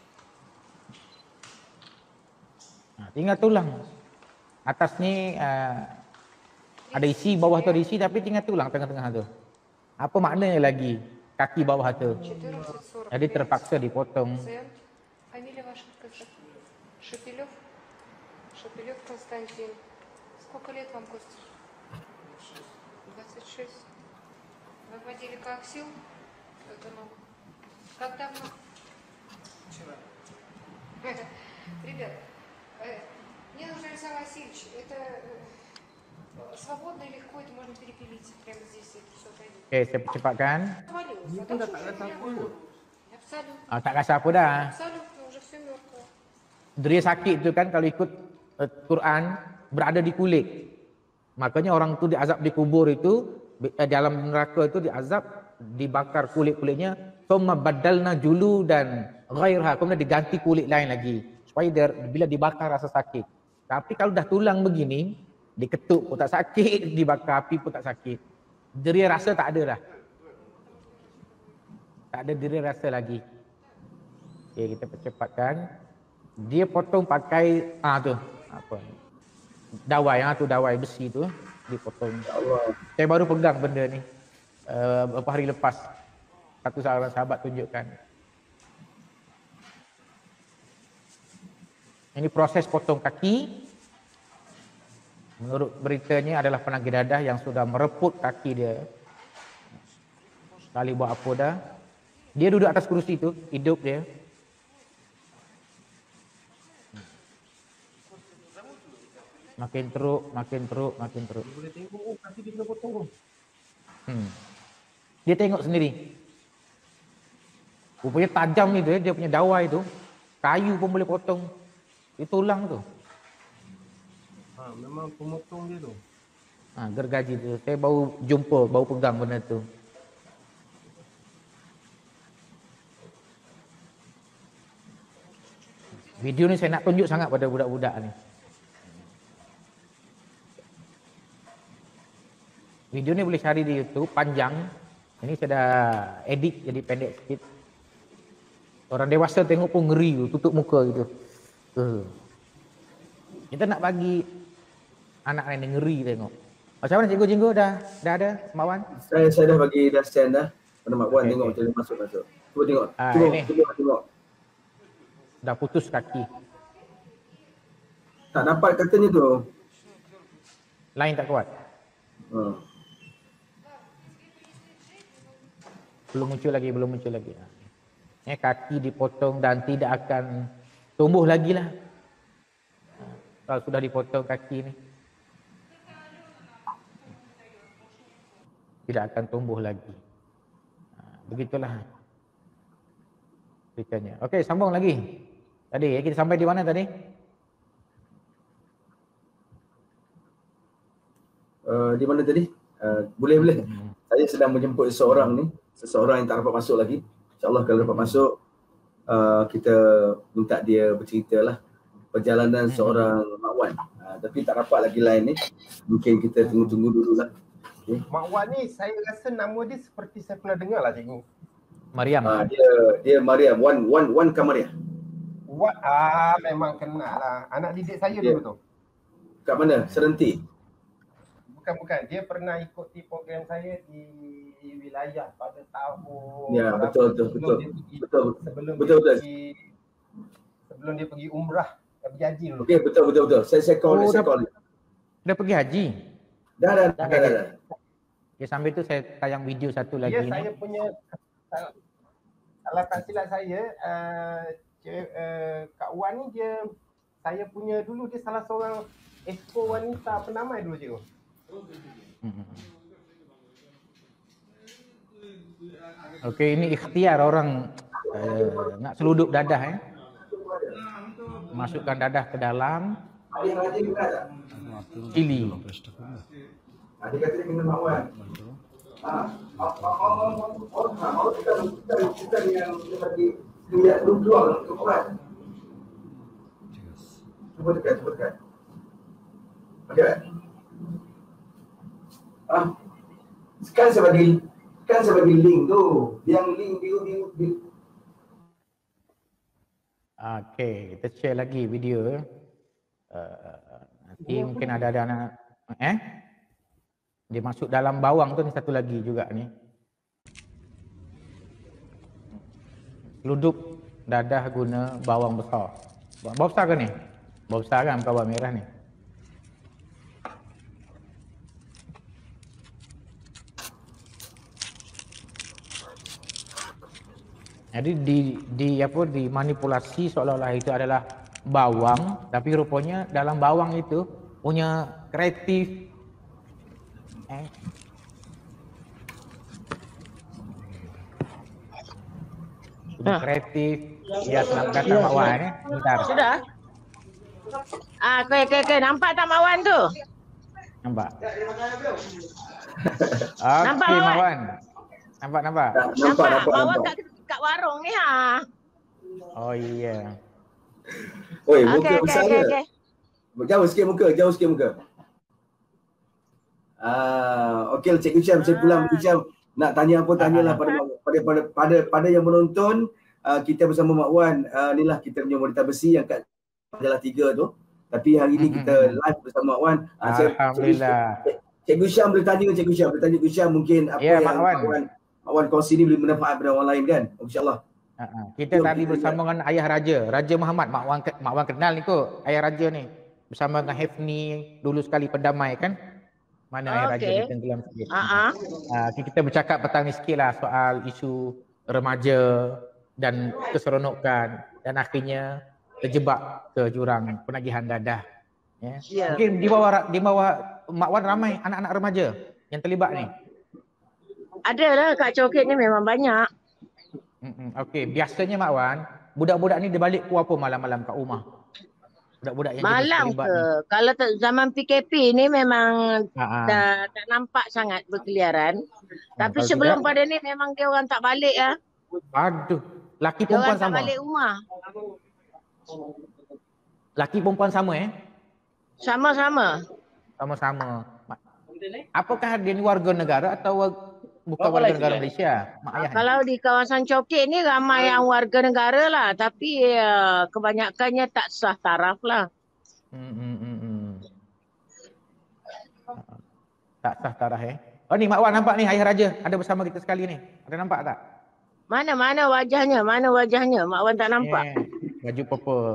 Ha, tinggal tulang. Atas ni uh, ada isi, bawah tu ada isi tapi tinggal tulang tengah-tengah tu. Apa maknanya lagi kaki bawah tu? четырнадцать сорок Jadi terpaksa dipotong. Пациент. Фамилия ваша какая? Шепелев? Шепелев Константин. Сколько лет вам, Костя? двадцать шесть. Вы вводили коаксил? Это ну, как давно? Вчера. Ребят, э, мне нужен Александр Васильевич. Это э, свободно и легко, это можно перепилить прямо здесь, это все пройдет. Okey, saya percepatkan. Отвалилось. Ini А pun так dah что tak уже rasa apa прямо- pun. Абсолютно. Ah, tak rasa apa dah. Абсолютно, уже все мертвое. Deria sakit tu kan kalau ikut uh, Quran berada di kulit. Makanya orang tu diazab di kubur itu eh, dalam neraka itu diazab dibakar kulit-kulitnya, thumma badalna julu dan ghairha, kemudian diganti kulit lain lagi supaya dia, bila dibakar rasa sakit. Tapi kalau dah tulang begini, diketuk pun tak sakit, dibakar api pun tak sakit. Deria rasa tak ada dah. Tak ada deria rasa lagi. Okey, kita percepatkan. Dia potong pakai ah tu apa dawai ah tu dawai besi tu dipotong. Allah. Saya baru pegang benda ni uh, beberapa hari lepas. Satu sahabat sahabat tunjukkan. Ini proses potong kaki. Menurut beritanya adalah penagih dadah yang sudah mereput kaki dia. Sekali buat apa dah. Dia duduk atas kerusi tu, hidup dia. Makin teruk, makin teruk, makin teruk. Boleh tengok, oh kaki dia kena potong. Oh. Hmm. Dia tengok sendiri. Rupanya tajam itu ya, dia punya dawai tu. Kayu pun boleh potong. Dia tulang tu. Ha, memang pemotong dia tu. Ha, gergaji tu. Saya baru jumpa, baru pegang benda tu. Video ni saya nak tunjuk sangat pada budak-budak ni. Video ni boleh cari di YouTube, panjang. Ini sudah edit jadi pendek sikit. Orang dewasa tengok pun ngeri, tutup muka gitu. Uh. Kita nak bagi anak lain ngeri tengok. Macam mana cikgu Jinggu dah dah ada Mak Wan? Saya saya dah bagi dah send dah. Pada Mak Wan Okay, tengok okay. macam mana masuk masuk. Cuba tengok. Ah, Cuba, ini. cuba tengok. Dah putus kaki. Tak dapat katanya tu. Lain tak kuat. Hmm. Belum muncul lagi, belum muncul lagi. Eh, kaki dipotong dan tidak akan tumbuh lagi lah. Kalau sudah dipotong kaki ni. Tidak akan tumbuh lagi. Begitulah ceritanya. Okey, sambung lagi. Tadi kita sampai di mana tadi? Uh, di mana tadi? Uh, boleh boleh. Hmm. Saya sedang menjemput seseorang ni, seseorang yang tak dapat masuk lagi. InsyaAllah kalau dapat masuk, uh, kita minta dia bercerita lah perjalanan hmm. seorang Mak Wan. Uh, tapi tak dapat lagi line ni. Mungkin kita tunggu-tunggu dulu lah. Okay. Mak Wan ni saya rasa nama dia seperti saya pernah dengar lah cikgu. Mariam. Uh, dia dia Mariam, Wan Wan Wan Kamaria. Wan ah memang kenal lah. Anak didik saya dia. dulu tu. Kat mana? Serenti. Bukan-bukan, dia pernah ikuti program saya di wilayah pada tahun ya betul betul betul pergi, betul sebelum betul dia betul pergi, sebelum dia pergi umrah, pergi haji dulu. okey betul betul betul saya saya call Oh, saya dah, call dah pergi haji. dah dah dah dah, dah, dah. Ya, sambil tu saya tayang video satu lagi Ya, ni. saya punya kalau tak silap saya uh, uh, Kak Wan ni dia saya punya dulu dia salah seorang expo wanita penamai dulu cikgu. Hmm. Okey, ini ikhtiar orang uh, nak seluduk dadah eh. Masukkan dadah ke dalam cili. Ada kata dia kena Mak Wan. Ah, orang kita kita yang lagi lihat dulu untuk Wan. Cuba dekat, cuba dekat. Okey. Ah, sekarang saya bagi, kan saya bagi link tu, yang link biru biru biru. Okey, kita share lagi video. Uh, nanti mungkin ada ada anak eh dia masuk dalam bawang tu ni satu lagi juga ni. Seluduk dadah guna bawang besar. Bawang besar ke ni? Bawang besar kan, bukan bawang merah ni. Jadi di di apa dimanipulasi seolah-olah itu adalah bawang, tapi rupanya dalam bawang itu punya kreatif eh punya kreatif ya selamat datang Mak Wan eh. Bentar. Sudah? Ah, okey okey okey, nampak tak Mak Wan tu? Nampak. Nampak, Okey Mak Mak Wan? Wan. Nampak nampak. Nampak nampak nampak. Bawa nampak. kat kat warung ni ha. Oh iya. Oi, Okey muka okey besar okey ke? okey. Jauh sikit muka, jauh sikit muka. Ah, okey Cikgu Syam, saya pulang Cikgu Syam. Nak tanya apa tanyalah pada pada pada pada pada yang menonton. Uh, kita bersama Mak Wan, uh, inilah kita punya wanita besi yang kat Majalah tiga tu. Tapi hari ni kita live bersama Mak Wan. Uh, Alhamdulillah. Cikgu Syam boleh tanya Cikgu Syam, boleh tanya Cikgu Syam mungkin apa Ya, yang Mak Wan. Mak Wan, Mak Wan kongsi ni boleh bermanfaat pada orang lain kan? InsyaAllah. Uh-huh. Kita Jom, tadi kita bersama dengan Ayah Raja, Raja Muhammad. Mak Wan Mak Wan kenal ni kot, Ayah Raja ni. Bersama dengan Hefni, dulu sekali pendamai kan? Mana Ayah Raja Okey. ni tenggelam sikit. Ha Uh, kita bercakap petang ni sikit lah soal isu remaja dan keseronokan dan akhirnya terjebak ke jurang penagihan dadah. Ya. Ya. Mungkin di bawah di bawah Mak Wan ramai anak-anak remaja yang terlibat ni. Ada lah Kak Coket ni memang banyak. Mm-mm. Okey, biasanya Mak Wan, budak-budak ni dia balik pukul apa malam-malam kat rumah? Budak-budak yang Malam terlibat ke? ni. Kalau tak zaman P K P ni memang Ha-ha. dah tak nampak sangat berkeliaran. Tapi kalau sebelum tidak- pada ni memang dia orang tak balik ya. Aduh, laki Dia perempuan orang tak sama. balik rumah. Laki perempuan sama eh? Sama-sama. Sama-sama. Ma- Apakah dia ni warga negara atau wa- bukan warga negara Malaysia, mak ayah. Kalau di kawasan Coket ni ramai yang warga negara lah, tapi uh, kebanyakannya tak sah taraf lah. Hmm, hmm, hmm, hmm. Tak sah taraf eh. Oh ni Mak Wan nampak ni ayah raja ada bersama kita sekali ni. Ada nampak tak? Mana mana wajahnya? Mana wajahnya? Mak Wan tak nampak. Yeah. Baju purple.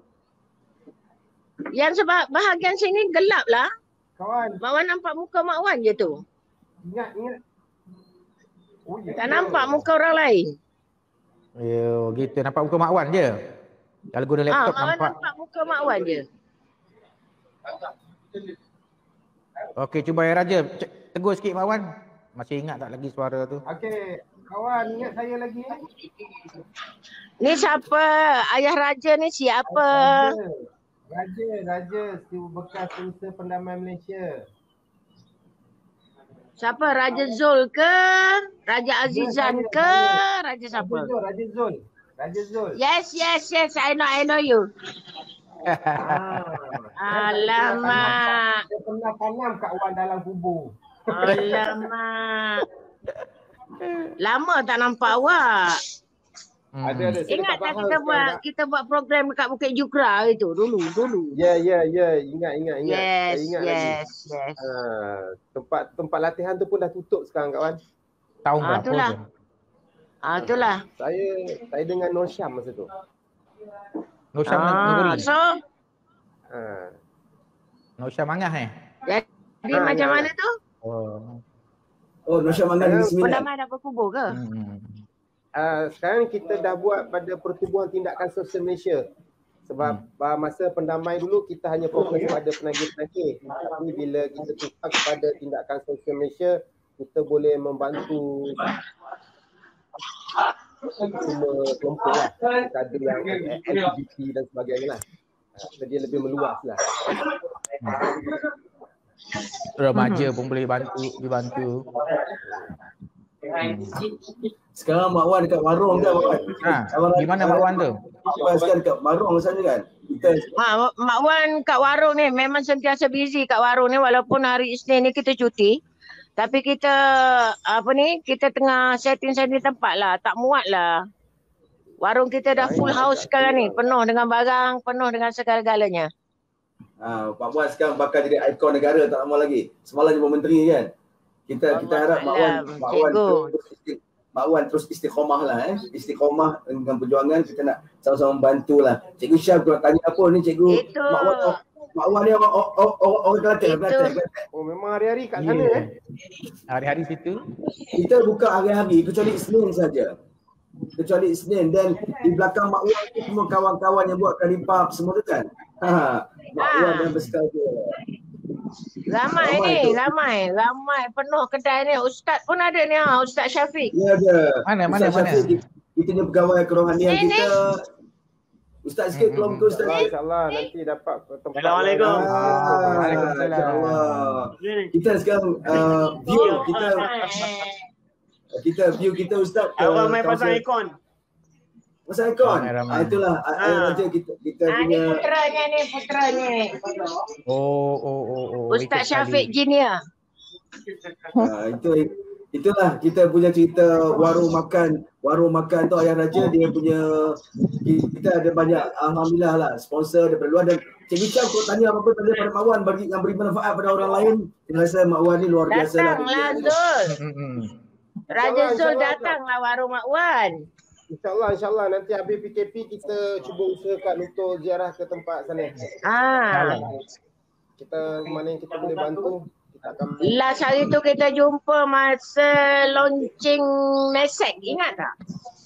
Yang sebab bahagian sini gelap lah. Kawan, Mak Wan nampak muka Mak Wan je tu. ingat ingat. Oh, ya. Tak nampak muka orang lain. Yo, gitu nampak muka Mak Wan je. Kalau guna Ah, laptop Mak Wan nampak. nampak muka Mak Wan je. Okey, cuba ayah raja cek, tegur sikit Mak Wan. Masih ingat tak lagi suara tu? Okey, kawan ingat saya lagi. Ni siapa? Ayah raja ni siapa? Raja, Raja, Raja, si bekas Usaha Pendamaian Malaysia. Siapa? Raja Zul ke? Raja Azizan Raja, ke? Raja. Raja siapa? Raja Zul, Raja Zul. Raja Zul. Yes, yes, yes. I know, I know you. Ah. Alamak. Saya pernah tanam kat Wan dalam kubur. Alamak. Lama tak nampak awak. Hmm. Ada ada. Saya Ingat dapat tak faham kita buat sekarang. kita buat program dekat Bukit Jugra itu dulu, dulu. Ya, ya, ya. Ingat, ingat, ingat. Yes, Saya ingat lagi. yes, yes. Ah, tempat tempat latihan tu pun dah tutup sekarang kawan. Tahun Ah, berapa itulah. tu? Ah, itulah. Saya saya dengan Nur Syam masa tu. Nur Syam Ah, Negeri. so Ah. Nur Syam Mangah eh? jadi Ah, macam ya, mana tu? Oh. Oh, Nusya Mangan Negeri Sembilan. Pendamai dah berkubur ke? Hmm. Uh, sekarang kita dah buat pada Pertubuhan Tindakan Sosial Malaysia. Sebab hmm. uh, masa pendamai dulu kita hanya fokus pada penagih-penagih. Tapi bila kita tukar kepada Tindakan Sosial Malaysia, kita boleh membantu semua kelompok lah. Kita ada yang L G B T dan sebagainya lah. Uh, dia lebih meluas lah. Remaja pun boleh bantu, dibantu. Hmm. Sekarang Mak Wan dekat Marong kan Mak Wan? Ha, di mana Mak Wan tu? Mak Wan sekarang dekat Marong sana kan? Kita Ha, Mak Wan kat warung ni memang sentiasa busy kat warung ni walaupun hari Isnin ni kita cuti. Tapi kita apa ni, kita tengah setting-setting tempat lah, tak muat lah. Warung kita dah full house sekarang ni, penuh dengan barang, penuh dengan segala-galanya. ha, Mak Wan sekarang bakal jadi ikon negara tak lama lagi. Semalam jumpa menteri kan? Kita kita harap Mak Wan Mak Wan terus isti- Mak Wan terus istiqomah lah eh. Istiqomah dengan perjuangan, kita nak sama-sama membantu lah. Cikgu Syam kalau tanya apa ni cikgu? Itu. Mak Wan Mak Wan ni orang orang orang orang Kelantan, Kelantan, Kelantan. Oh memang hari-hari kat sana Yeah. eh. Hari-hari situ. Kita buka hari-hari kecuali Isnin saja. Kecuali Isnin dan di belakang Mak Wan tu semua kawan-kawan yang buat curry puff semua tu kan. Ha, Mak Ah. Wan dan bersekal dia. Ramai Ramai ni, tu. ramai, ramai penuh kedai ni. Ustaz pun ada ni, ha, Ustaz Syafiq. Ya ada. Mana, mana, Ustaz mana? Syafiq, kita ni pegawai kerohanian Ni, ni. kita. Ustaz sikit Hmm, keluar hmm, muka Ustaz. InsyaAllah, insyaAllah nanti dapat tempat. Assalamualaikum. Ah, Waalaikumsalam. insyaAllah. Kita sekarang uh, view kita kita view kita Ustaz ke Awak main kawasan- pasang ikon. pasal ikon. Ramai-ramai. Ah, itulah ah. Ah. Raja kita kita Ha, ni punya puteranya ni, puteranya. Oh, oh, oh, oh. Ustaz ikut Syafiq tali. Junior. ah, itu itulah kita punya cerita warung makan warung makan tu Ayah Raja dia punya kita ada banyak alhamdulillah lah sponsor daripada luar dan Cikgu Syam kalau tanya apa-apa tanya pada Mak Wan bagi yang beri manfaat pada orang lain saya rasa Mak Wan ni luar biasa lah. Datanglah Zul. Hmm, hmm. Raja InsyaAllah, Zul insyaAllah. datanglah warung Mak Wan. InsyaAllah, insyaAllah nanti habis P K P kita cuba usahakan untuk ziarah ke tempat sana. Ah. Kita mana yang kita boleh bantu, kita akan Last hari tu kita jumpa masa launching Mesek, ingat tak?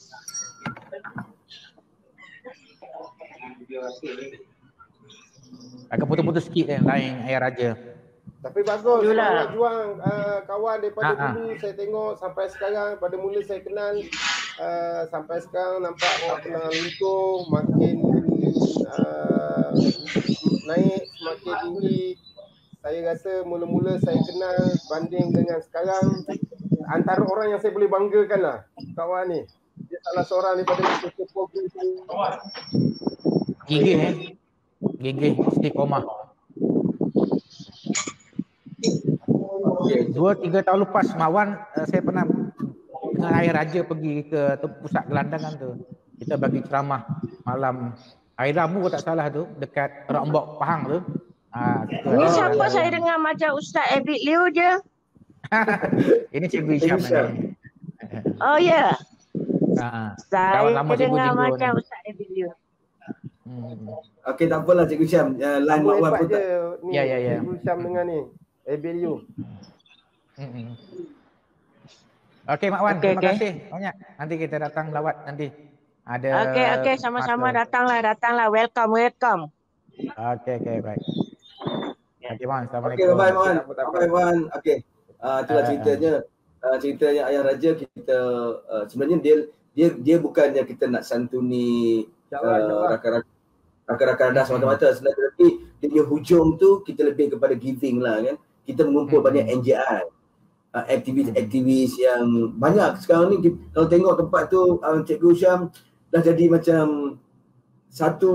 Akan putus-putus sikit kan lain Ayah Raja. tapi bagus Itulah. semangat juang uh, kawan daripada Ha, ha. dulu saya tengok sampai sekarang pada mula saya kenal uh, sampai sekarang nampak tak pernah luntur makin uh, naik semakin tinggi. Saya rasa mula-mula saya kenal banding dengan sekarang antara orang yang saya boleh banggakan lah kawan ni. Dia salah seorang daripada ketua program saya. Gigih eh. Gigih istiqomah. Okey, dua tiga tahun lepas Mak Wan, uh, saya pernah dengan Air Raja pergi ke tu, pusat gelandangan tu. Kita bagi ceramah malam Hari Rabu kalau tak salah tu dekat Rombok Pahang tu. Ah, situ Ini ada siapa gelandangan. saya dengar macam Ustaz Ebit Liu je? Ini Cikgu Isyam Cikgu Isyam. ni. Oh ya. Ah, kawan Saya lama Cikgu dengar Jinggo ni. macam Ustaz Ebit Liu. Hmm. Okey, tak apalah Cikgu Syam. Uh, line Sambung Mak Wan hebat pun je tak. ni. Ya, ya, ya. Cikgu Syam dengan ni. Ebeliu. Hmm. Okey Mak Wan, Okey, terima okey. kasih banyak. Nanti kita datang lawat nanti. Ada Okey, okey, sama-sama masa. datanglah, datanglah. Welcome, welcome. Okey, okey, baik. Okey, Wan. Okey, Assalamualaikum. bye-bye Wan. Tak apa, tak apa. Bye-bye Wan. Okey. Uh, itulah Ah, ah, ceritanya. Uh, ceritanya Ayah Raja kita uh, sebenarnya dia dia dia bukannya kita nak santuni InsyaAllah, uh, insyaAllah. rakan-rakan rakan-rakan anda Hmm. semata-mata, sebenarnya tapi dia punya hujung tu kita lebih kepada giving lah kan. Kita mengumpul Hmm. banyak N J I. Uh, aktivis-aktivis yang banyak sekarang ni kita, kalau tengok tempat tu uh, Cikgu Syam dah jadi macam satu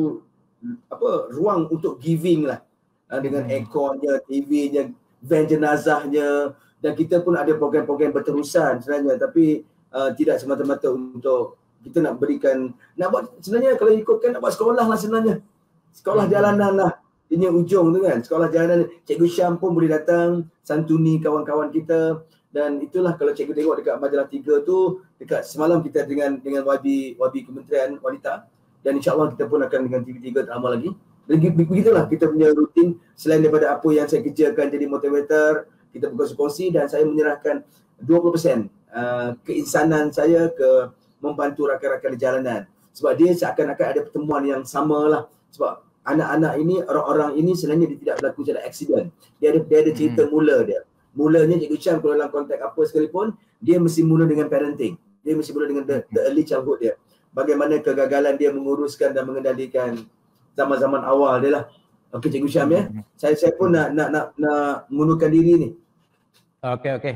apa ruang untuk giving lah, uh, dengan Hmm. airconnya, T V-nya, van jenazahnya, dan kita pun ada program-program berterusan sebenarnya, tapi uh, tidak semata-mata untuk kita nak berikan, nak buat sebenarnya kalau ikutkan nak buat sekolah lah sebenarnya, sekolah Hmm. jalanan lah ini ujung tu kan, sekolah jalanan. Cikgu Syam pun boleh datang santuni kawan-kawan kita, dan itulah kalau cikgu tengok dekat majalah tiga tu, dekat semalam kita dengan dengan Y B Y B Kementerian Wanita, dan insyaAllah kita pun akan dengan T V tiga tak lama lagi. Dan begitulah kita punya rutin, selain daripada apa yang saya kerjakan jadi motivator, kita berkongsi-kongsi, dan saya menyerahkan dua puluh peratus uh, keinsanan saya ke membantu rakan-rakan di jalanan. Sebab dia seakan-akan ada pertemuan yang sama lah. Sebab anak-anak ini, orang-orang ini sebenarnya dia tidak berlaku secara accident. Dia ada, dia ada cerita Hmm. mula dia. Mulanya Cikgu Syam kalau dalam konteks apa sekalipun, dia mesti mula dengan parenting. Dia mesti mula dengan the, the early childhood dia. Bagaimana kegagalan dia menguruskan dan mengendalikan zaman-zaman awal dia lah. Okey Cikgu Syam ya. Saya saya pun nak nak nak, nak mengundurkan diri ni. Okey, okey.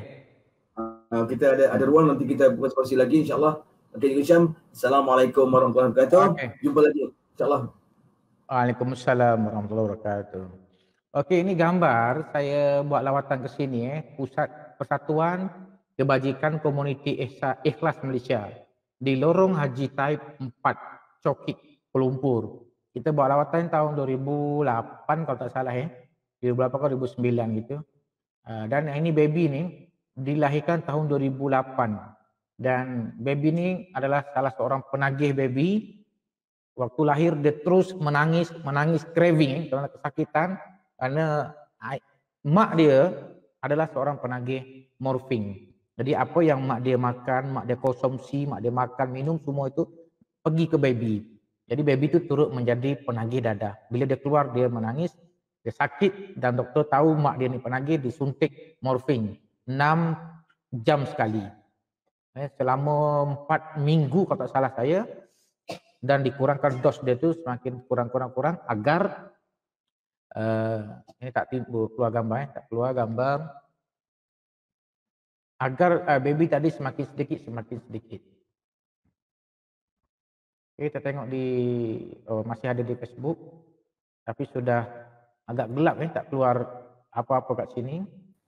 Uh, kita ada ada ruang nanti kita berkongsi lagi insya-Allah. Okey Cikgu Syam, Assalamualaikum warahmatullahi wabarakatuh. Okey. Jumpa lagi insya-Allah. Waalaikumsalam warahmatullahi wabarakatuh. Okey, ini gambar saya buat lawatan ke sini eh, Pusat Persatuan Kebajikan Komuniti Ihsa- Ikhlas Malaysia di Lorong Haji Taib empat, Cokik, Kuala Lumpur. Kita buat lawatan tahun dua ribu lapan kalau tak salah eh. dua ribu lapan ke dua ribu sembilan gitu. Uh, dan ini baby ni dilahirkan tahun dua ribu lapan. Dan baby ni adalah salah seorang penagih baby. Waktu lahir dia terus menangis, menangis craving kerana kesakitan, kerana mak dia adalah seorang penagih morfin. Jadi apa yang mak dia makan, mak dia konsumsi, mak dia makan, minum, semua itu pergi ke baby. Jadi baby itu turut menjadi penagih dadah. Bila dia keluar dia menangis, dia sakit, dan doktor tahu mak dia ni penagih, disuntik morfin enam jam sekali. Eh, selama empat minggu kalau tak salah saya, dan dikurangkan dos dia tu semakin kurang-kurang-kurang agar uh, ini tak timbul keluar gambar eh, tak keluar gambar agar uh, baby tadi semakin sedikit semakin sedikit. Okay, kita tengok di oh, masih ada di Facebook, tapi sudah agak gelap eh, tak keluar apa-apa kat sini.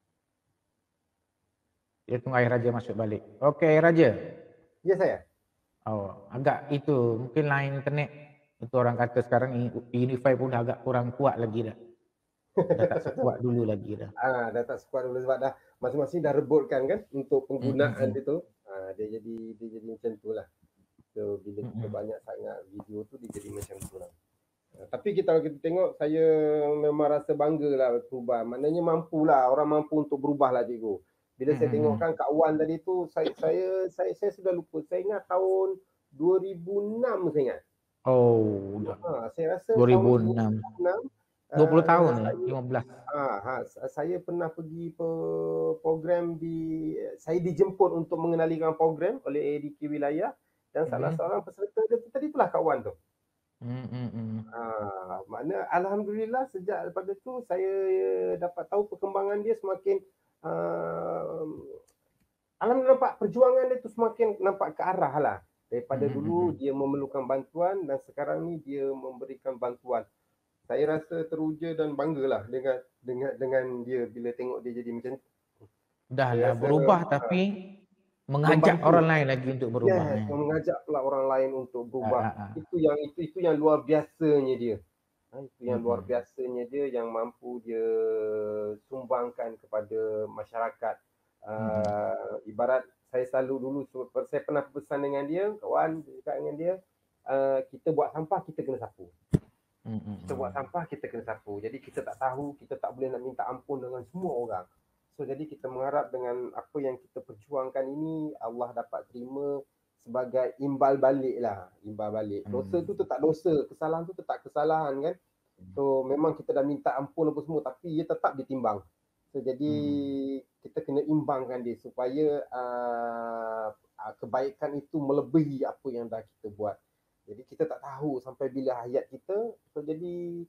Dia tunggu Air Raja masuk balik. Okey Air Raja. Ya saya. Oh, agak itu mungkin line internet itu orang kata sekarang Unify pun dah agak kurang kuat lagi dah. Dah tak sekuat dulu lagi dah. Ah, dah tak sekuat dulu sebab dah masing-masing dah rebutkan kan untuk penggunaan Mm-hmm. dia tu. Ah, dia jadi dia jadi macam tu lah. So bila kita Mm-mm. banyak sangat video tu dia jadi macam tu lah. Ah, tapi kita kalau kita tengok, saya memang rasa bangga lah perubahan. Maknanya mampu lah, orang mampu untuk berubah lah cikgu. Bila saya Mm-mm. tengok kan Kak Wan tadi tu, saya saya saya, saya sudah lupa. Saya ingat tahun dua ribu enam saya ingat. Oh, dah. Ha, saya rasa dua ribu tahun enam. dua ribu enam dua puluh ah, tahun saya, ya, lima belas. Ah, ha, saya pernah pergi pe program di, saya dijemput untuk mengenalikan program oleh A D K wilayah, dan salah Mm-hmm. seorang peserta dia tadi itulah Kak Wan tu. Mm-hmm. Ah, makna alhamdulillah sejak daripada tu saya dapat tahu perkembangan dia semakin uh, alhamdulillah nampak perjuangan dia tu semakin nampak ke arah lah. Daripada Mm-hmm. dulu dia memerlukan bantuan dan sekarang ni dia memberikan bantuan. Saya rasa teruja dan banggalah dengan dengan dengan dia bila tengok dia jadi macam tu. Dah Saya lah rasa, berubah ah, tapi mengajak membantu. orang lain lagi untuk berubah. Yes, eh. yang mengajak pula orang lain untuk Ah, berubah. ah, ah. Itu yang itu itu yang luar biasanya dia. Ha, itu yang luar Mm-mm. biasanya dia yang mampu dia sumbangkan kepada masyarakat. Mm-mm. Uh, ibarat saya selalu dulu saya pernah pesan dengan dia, kawan cakap dengan dia, uh, kita buat sampah kita kena sapu. Mm-mm. Kita buat sampah kita kena sapu. Jadi kita tak tahu, kita tak boleh nak minta ampun dengan semua orang. So jadi kita mengharap dengan apa yang kita perjuangkan ini Allah dapat terima sebagai imbal balik lah, imbal balik. Dosa tu tetap dosa, kesalahan tu tetap kesalahan kan. So memang kita dah minta ampun apa semua tapi ia tetap ditimbang. So jadi hmm. kita kena imbangkan dia supaya uh, kebaikan itu melebihi apa yang dah kita buat. Jadi kita tak tahu sampai bila hayat kita. So jadi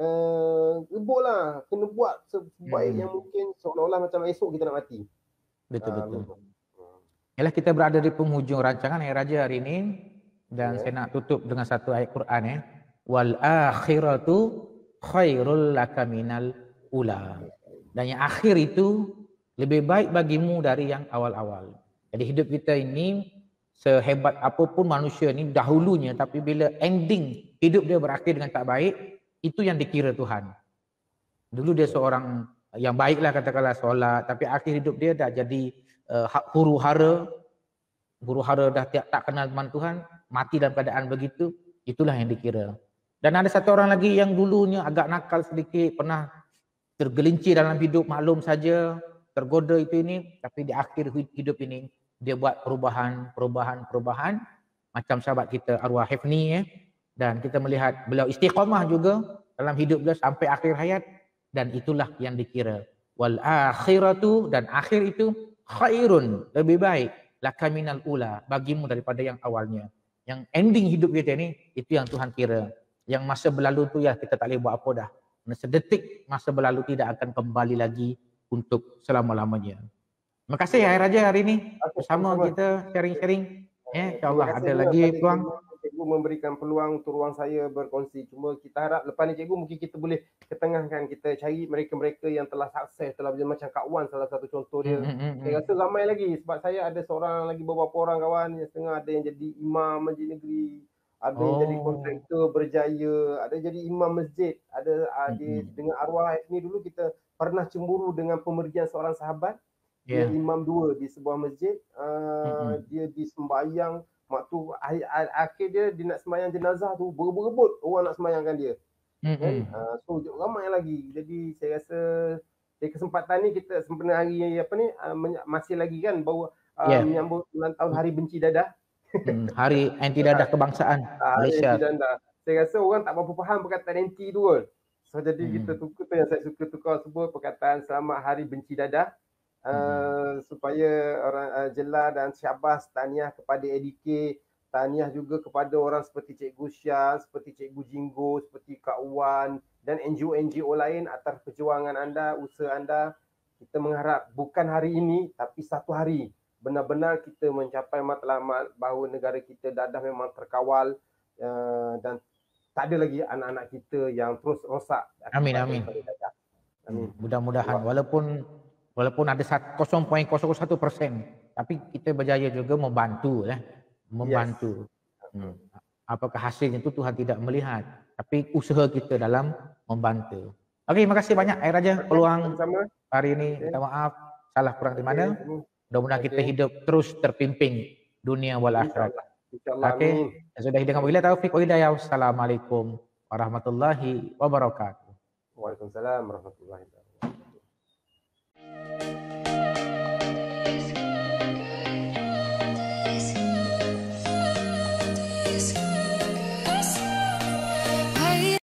uh, rebut lah, kena buat sebaik hmm. yang mungkin seolah-olah macam esok kita nak mati. Betul Uh, betul. Yalah, kita berada di penghujung rancangan Air Raja hari ini dan yeah. saya nak tutup dengan satu ayat Quran ya. Wal akhiratu khairul laka minal ula. Dan yang akhir itu lebih baik bagimu dari yang awal-awal. Jadi hidup kita ini sehebat apapun manusia ni dahulunya, tapi bila ending hidup dia berakhir dengan tak baik, itu yang dikira Tuhan. Dulu dia seorang yang baiklah katakanlah solat, tapi akhir hidup dia dah jadi uh, huru hara, huru hara dah tak, tak kenal teman Tuhan, mati dalam keadaan begitu, itulah yang dikira. Dan ada satu orang lagi yang dulunya agak nakal sedikit, pernah tergelincir dalam hidup, maklum saja, tergoda itu ini, tapi di akhir hidup ini dia buat perubahan, perubahan, perubahan, macam sahabat kita arwah Hifni ya. Dan kita melihat beliau istiqamah juga dalam hidup beliau sampai akhir hayat, dan itulah yang dikira. Wal akhiratu, dan akhir itu khairun, lebih baik, laka minal ula, bagimu daripada yang awalnya. Yang ending hidup kita ni, itu yang Tuhan kira. Yang masa berlalu tu ya kita tak boleh buat apa dah. Sedetik masa berlalu tidak akan kembali lagi untuk selama-lamanya. Terima kasih Air Raja hari ini bersama kita sharing-sharing. Ya, insya-Allah ada lagi peluang. Cikgu memberikan peluang untuk ruang saya berkongsi. Cuma kita harap lepas ni cikgu mungkin kita boleh ketengahkan, kita cari mereka-mereka yang telah sukses, telah macam Kak Wan salah satu contoh dia. Mm-hmm. Saya rasa ramai lagi sebab saya ada seorang lagi beberapa orang kawan yang setengah ada yang jadi imam masjid negeri, ada oh. yang jadi kontraktor berjaya, ada jadi imam masjid, ada mm-hmm. ada dengan arwah ni dulu kita pernah cemburu dengan pemergian seorang sahabat. Yeah. Dia imam dua di sebuah masjid, uh, mm-hmm. dia disembayang. Mak tu akhir dia dia nak sembahyang jenazah tu berebut-rebut orang nak sembahyangkan dia. Mm-hmm. Kan? Uh, so ramai lagi. Jadi saya rasa di kesempatan ni kita sempena hari apa ni uh, masih lagi kan baru uh, yeah. menyambut ulang tahun Hari Benci Dadah. Hmm, hari anti dadah kebangsaan Malaysia. Anti dadah. Saya rasa orang tak berapa faham perkataan anti tu kan. So jadi hmm. kita tukar tu yang saya suka tukar sebut perkataan Selamat Hari Benci Dadah. Uh, hmm. supaya orang uh, Jela dan Syabas tahniah kepada A D K, tahniah juga kepada orang seperti Cikgu Syah, seperti Cikgu Jinggo, seperti Kak Wan dan N G O N G O lain atas perjuangan anda, usaha anda. Kita mengharap bukan hari ini tapi satu hari benar-benar kita mencapai matlamat bahawa negara kita dadah memang terkawal uh, dan tak ada lagi anak-anak kita yang terus rosak. Amin amin. Amin. Mudah-mudahan walaupun Walaupun ada kosong koma kosong satu persen, tapi kita berjaya juga membantu, lah, membantu. Yes. Hmm. Apakah hasilnya itu Tuhan tidak melihat, tapi usaha kita dalam membantu. Okey, terima kasih banyak Air Raja peluang sama hari ini. Minta maaf salah kurang di mana. Mudah-mudahan kita hidup terus terpimpin dunia wal akhirat. Okey, sudah dengan wabillahi taufiq wa hidayah. Wassalamualaikum warahmatullahi wabarakatuh. Waalaikumsalam warahmatullahi wabarakatuh.